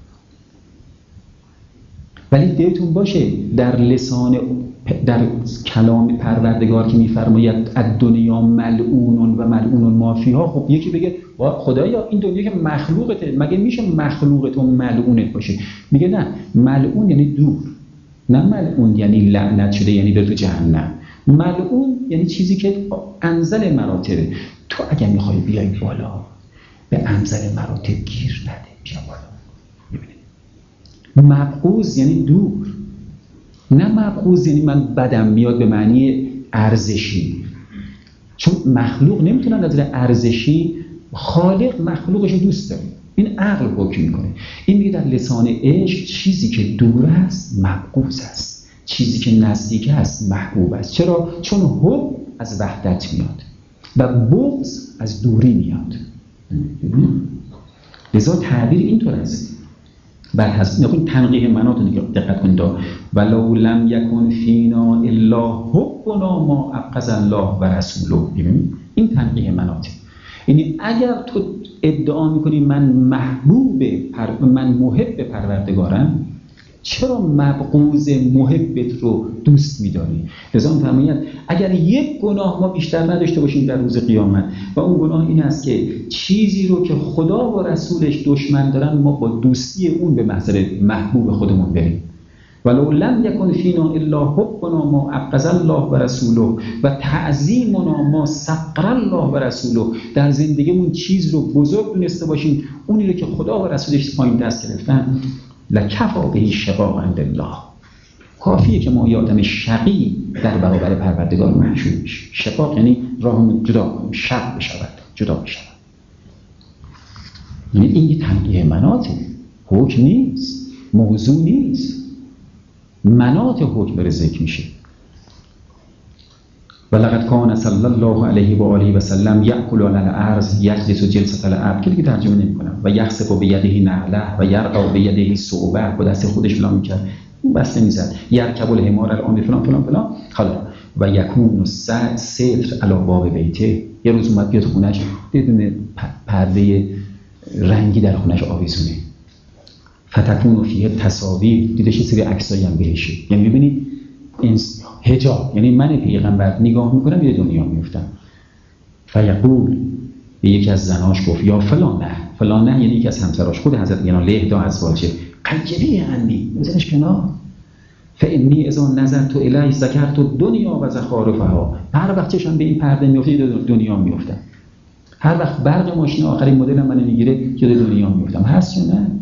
S1: ولی دلتون باشه در لسان، در کلام پروردگار که میفرماید الدنیا ملعون و ملعون ما فیها، خب یکی بگه خدایا این دنیا که مخلوقته، مگه میشه مخلوق تو ملعونت باشه؟ میگه نه، ملعون یعنی دور، نه ملعون یعنی لعنت شده یعنی بره تو جهنم. ملعون یعنی چیزی که انزل مراتبه. تو اگه میخوای بیای بالا به انزل مراتب گیر نده، بیا بالا. مبغوض یعنی دور، نه مبغوض یعنی من بدم میاد به معنی ارزشی. چون مخلوق نمیتونه نظر ارزشی، خالق مخلوقش رو دوست داره. این عقل حکم میکنه. این میگه در لسان عشق چیزی که دور است مبغوض است، چیزی که نزدیک است محبوب است. چرا؟ چون حب از وحدت میاد و بغض از دوری میاد. لذا تعبیر اینطور است. بر حسب نکنید تنقیح مناط رو دقت کنید. ولو لم یکن فینا الا حبنا ما ابغض الله و رسوله. ببینید این تنقیح مناط. یعنی اگر تو ادعا میکنی من محب پروردگارم، چرا مبغوض محبت رو دوست می‌داری؟ لذا می‌فرماید اگر یک گناه ما بیشتر نداشته باشیم در روز قیامت و اون گناه این است که چیزی رو که خدا و رسولش دشمن دارن ما با دوستی اون به محضر محبوب خودمون بریم. ولو لم یکن فینا الا حبنا ما عقز الله و رسوله و تعظیمنا ما صقر الله و رسوله. در زندگیمون چیز رو بزرگ دونسته باشیم، اونی رو که خدا و رسولش پایین دست گرفتن. لکفا به شقاق عند الله، کافیه که ما یه آدم شقی در برابر پروردگار محشور بشیم. شقاق یعنی راهمون جدا کنیم، شق بشود، جدا بشود. یعنی این یه تنقیه مناطه، حکم نیست، موضوع نیست، مناط حکم بر ذکر میشه. ولقد کان صلی الله علیه و آله و سلم یأکل علی الارض یجلس جلسة العبد، که دیگه ترجمه نمی‌کنم، و یخسف بیده نعله و یرقع بیده صعبه، با دست خودش فلان می‌کرد، بسته می‌زد، یرکب الحمار الان فلان فلان فلان. حالا و یکون ستر علی باب بیته، یه روز اومد بیاد خونه‌اش، دیدونه پرده رنگی در خونه‌اش آویزونه، فتکون فیه تصاویر، دیدش یه سری عکسایی هم بهشه. یعنی ببینید این حجاب، یعنی من پیغمبر نگاه میکنم یه دنیا میفتم. فیقول، به یکی از زناش گفت یا فلانه، فلانه یعنی یکی از همسراش، خود حضرت یعنی لهدا ازواجه، قیبی عنی، بزنش کنار. فانی اذا نظرت الیه ذکرت دنیا و زخارفها، هر وقت چشم به این پرده میفته دنیا میفتم، هر وقت برق ماشین آخرین مدل من میگیره یاد دنیا میفتم. هست یا نه؟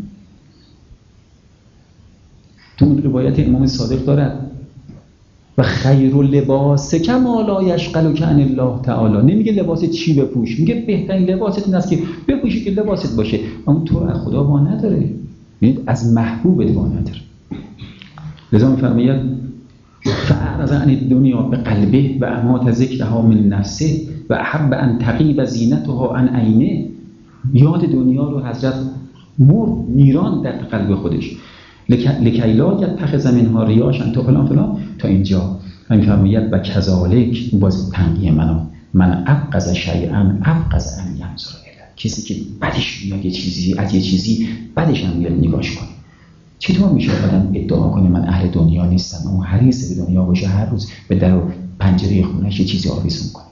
S1: تو اون روایت امام صادق دارد و خیر لباس کما لا یشغلک عن الله تعالی، نمیگه لباس چی بپوش، میگه بهترین لباست این است که بپوشی که لباست باشه، اما تو از خدا وا نداره، میگه از محبوبت وا نداره. لذا میفرماید فاعرض عن الدنیا بقلبه و امات ذکرها من نفسه و احب ان تغیب زینتها عن عینه. یاد دنیا رو حضرت میران در قلب خودش، لکی لا یتخذ منها ریاشا تا فلان فلان تا اینجا. همین فرماید و کذالک، باز تنقیه من ابغض شیئا ابغض ان ینظر الیه، کسی که بدش میاد یه چیزی از یه چیزی بدش هم میاد نگاش کنه. چطور میشه آدم ادعا کنه من اهل دنیا نیستم اما حریص به دنیا باشه، هر روز به در و پنجره خونه‌اش یه چیزی آویزون کنه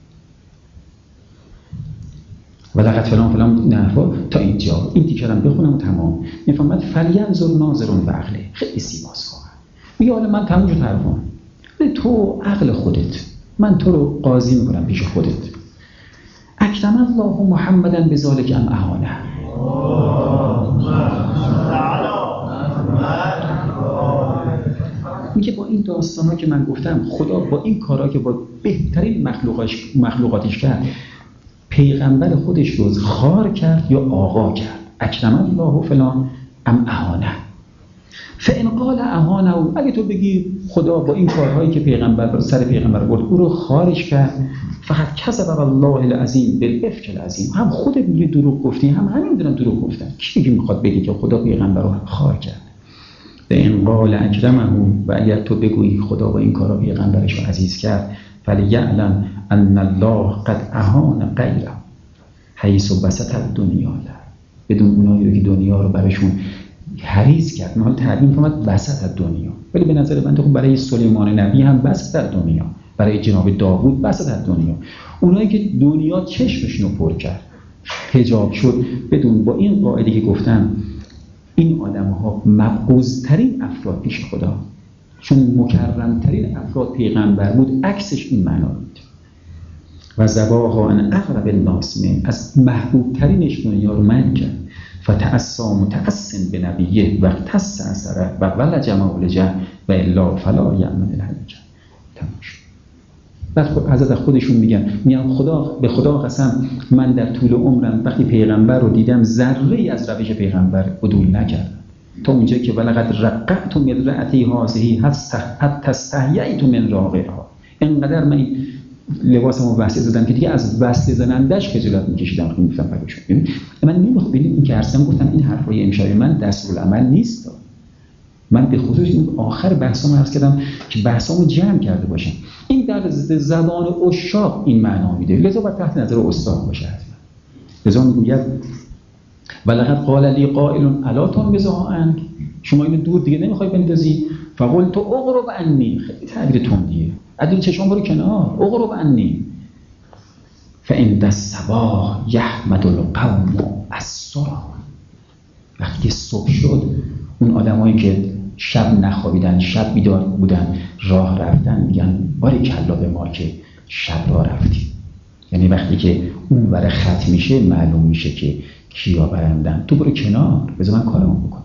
S1: و لقد فلان فلان نحوه تا اینجا. این تیکرم بخونم و تمام. میفهمد فلینظر ناظر و عقله، خیلی زیباست واقعا. میگه حالا من تموم شد حرفم، تو عقل خودت، من تو رو قاضی میکنم پیش خودت. اکرم الله محمدا بذالک ام اهانه. میگه با این داستانا که من گفتم، خدا با این کارا که با بهترین مخلوقاتش کرد، پیغمبر خودش رو خار کرد یا آقا کرد. اکرم الله فلان ام اهانه. فان قال اهانه، اگه تو بگی خدا با این کارهایی که پیغمبر سر پیغمبر برد او رو خارش کرد، فقط کذب الله العظیم بالافک العظیم، هم خودت میگی دروغ گفتی، هم همین دارن دروغ گفتن. کی میگه میخواد بگی که خدا پیغمبر رو خار کرد؟ فان قال اکرمه، و اگر تو بگویی خدا با این کارا پیغمبرش رو عزیز کرد، فلیعلم ان الله قد اهان غیره حیث بسط الدنیا له، بدون اونایی رو که دنیا رو براشون حریص کرد. ما تعبیر کنیم بسط الدنیا، ولی به نظر من خب برای سلیمان نبی هم بسط الدنیا، برای جناب داوود بسط الدنیا. اونایی که دنیا چشمشون رو پر کرد، حجاب شد، بدون با این قاعده که گفتم این آدم‌ها مبغوض‌ترین افراد پیش خدا، چون مکرم‌ترین افراد پیغمبر بود، عکسش این معنا بود. و ذباها ان اقرب الناس من، از محبوب‌ترینش دنیا رو من کرد. فتأسى متأسن به نبیه و اختص اثره و ولج مولجه و الا فلا یأمن الحجه. تمام شد. بعد حضرت خودشون میگن خدا به خدا قسم، من در طول عمرم وقتی پیغمبر رو دیدم ذره‌ای از روش پیغمبر عدول نکردم، تا اونجایی که ولقد رقعت من رأتی هذه حتی استحییت من راغبها، اینقدر من لباسمو وصل زدم که دیگه از وصل زنندش خجالت میکشیدم. خیلی میگفتم بگوشم من نمیخوام این که عرضم گفتم این حرفای امشب من دستورالعمل نیست. من به خصوص این آخر بحثامو عرض کردم که بحثامو جمع کرده باشم. این در زبان عشاق این معنا میده، لذا باید تحت نظر استاد باشه. لذا میگوید ولقد قال لی قائل الا تنبذها عنک، شما اینو دور دیگه نمیخوای بندازی؟ فقلت اقرب عنی، خیلی تعبیر تندیه، عدل چشم برو کنار، اقرب عنی. فعند الصباح یحمد القوم السرى، وقتی صبح شد اون آدمایی که
S2: شب نخوابیدن، شب بیدار بودن، راه رفتن، میگن باریکلا به ما که شب راه رفتیم. یعنی وقتی که اون ور خط میشه معلوم میشه که کیا برندن، تو برو کنار، بذار من کارمو بکنم.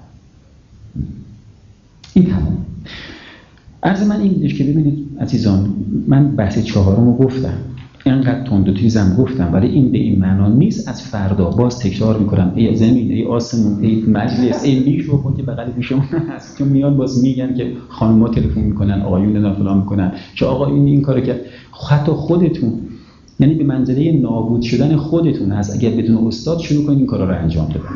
S2: این تمام. عرض من این بودش که ببینید عزیزان، من بحث چهارمو گفتم، اینقدر تند و تیزم گفتم، ولی این به این معنا نیست از فردا باز تکرار میکنم ای زمین، ای آسمون، ای مجلس، ای میکروفون که بغل گوشمون هست، چون میاد باز میگن که خانم‌ها تلفن میکنن، آقایون نه فلان میکنن که آقایون این کارو کرد. حتی خودتون، یعنی به منزله نابود شدن خودتون هست اگر بدون استاد شروع کنید این کارا رو انجام بدن.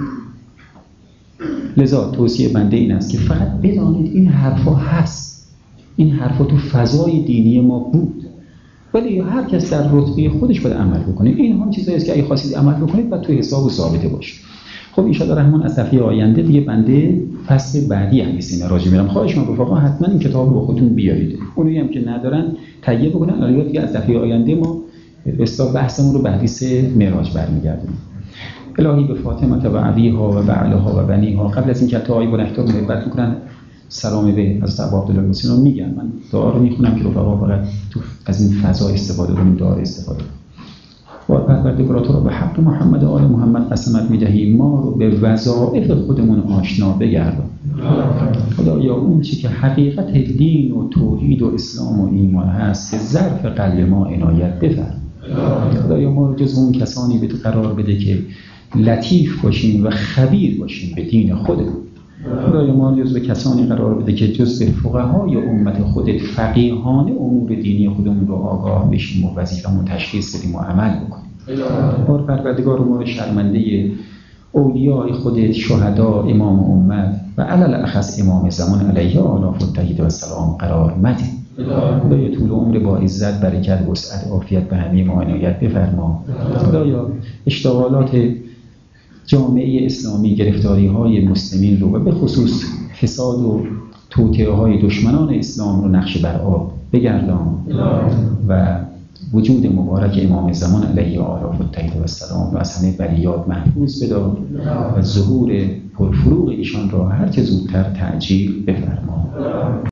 S2: لذا توصیه بنده این است که فقط بدانید این حرفا هست، این حرفا تو فضای دینی ما بود، ولی هر کس در رتبه خودش باید عمل بکنه. این هم چیزایی است که اگه خواستید عمل بکنید و تو حساب و ثابته باشه. خب ان شاء الله رحمان از دفعه آینده دیگه بنده فصل بعدی هستیم راجع میرم. خواهش می‌کنم رفقا حتما این کتاب رو با خودتون بیارید. اونایی هم که ندارن تهیه بکنن. الان دیگه از دفعه آینده ما به بحثمون رو به حدیث معراج برمیگردیم. الهی به فاطمه و ابیها و بعلها و بنیها، قبل از اینکه تا آیه بنحتاب محبت میکنن سلام به حضرت ابو عبدالله حسین رو میگن. من دعا رو میخونم که رفقا فقط تو از این فضا استفاده کنیم، دعا استفاده کنیم. و پروردگار تو رو به حق محمد و آل محمد قسمت میدهیم، ما رو به وظایف خودمون آشنا بگردان. خدایا اون چی که حقیقت دین و توحید و اسلام و ایمان هست به ظرف قلب ما عنایت بفرما. خدایا ما رو جز اون کسانی به تو قرار بده که لطیف باشیم و خبیر باشیم به دین خودمون. خدایا ما رو جز به کسانی قرار بده که جز به فقهای امت خودت فقیهانه امور دینی خودمون رو آگاه بشیم و وظیفه‌مون تشخیص بدیم و عمل بکنیم. بار پروردگار ما رو شرمنده اولیاء خودت، شهدا، امام امت و علل اخص امام زمان علیه آلاف التحید و السلام قرار مده. خدایا طول عمر با عزت، برکت، وسعت، عافیت به همه ما عنایت بفرما. خدایا اشتغالات جامعه اسلامی، گرفتاری‌های مسلمین رو و به خصوص فساد و توطئه‌های دشمنان اسلام رو نقش بر آب بگردان و وجود مبارک امام زمان علیه آلاف التحید و السلام و از همه بلیات محفوظ بدار و ظهور پرفروغ ایشان را هر چه زودتر تعجیل بفرما.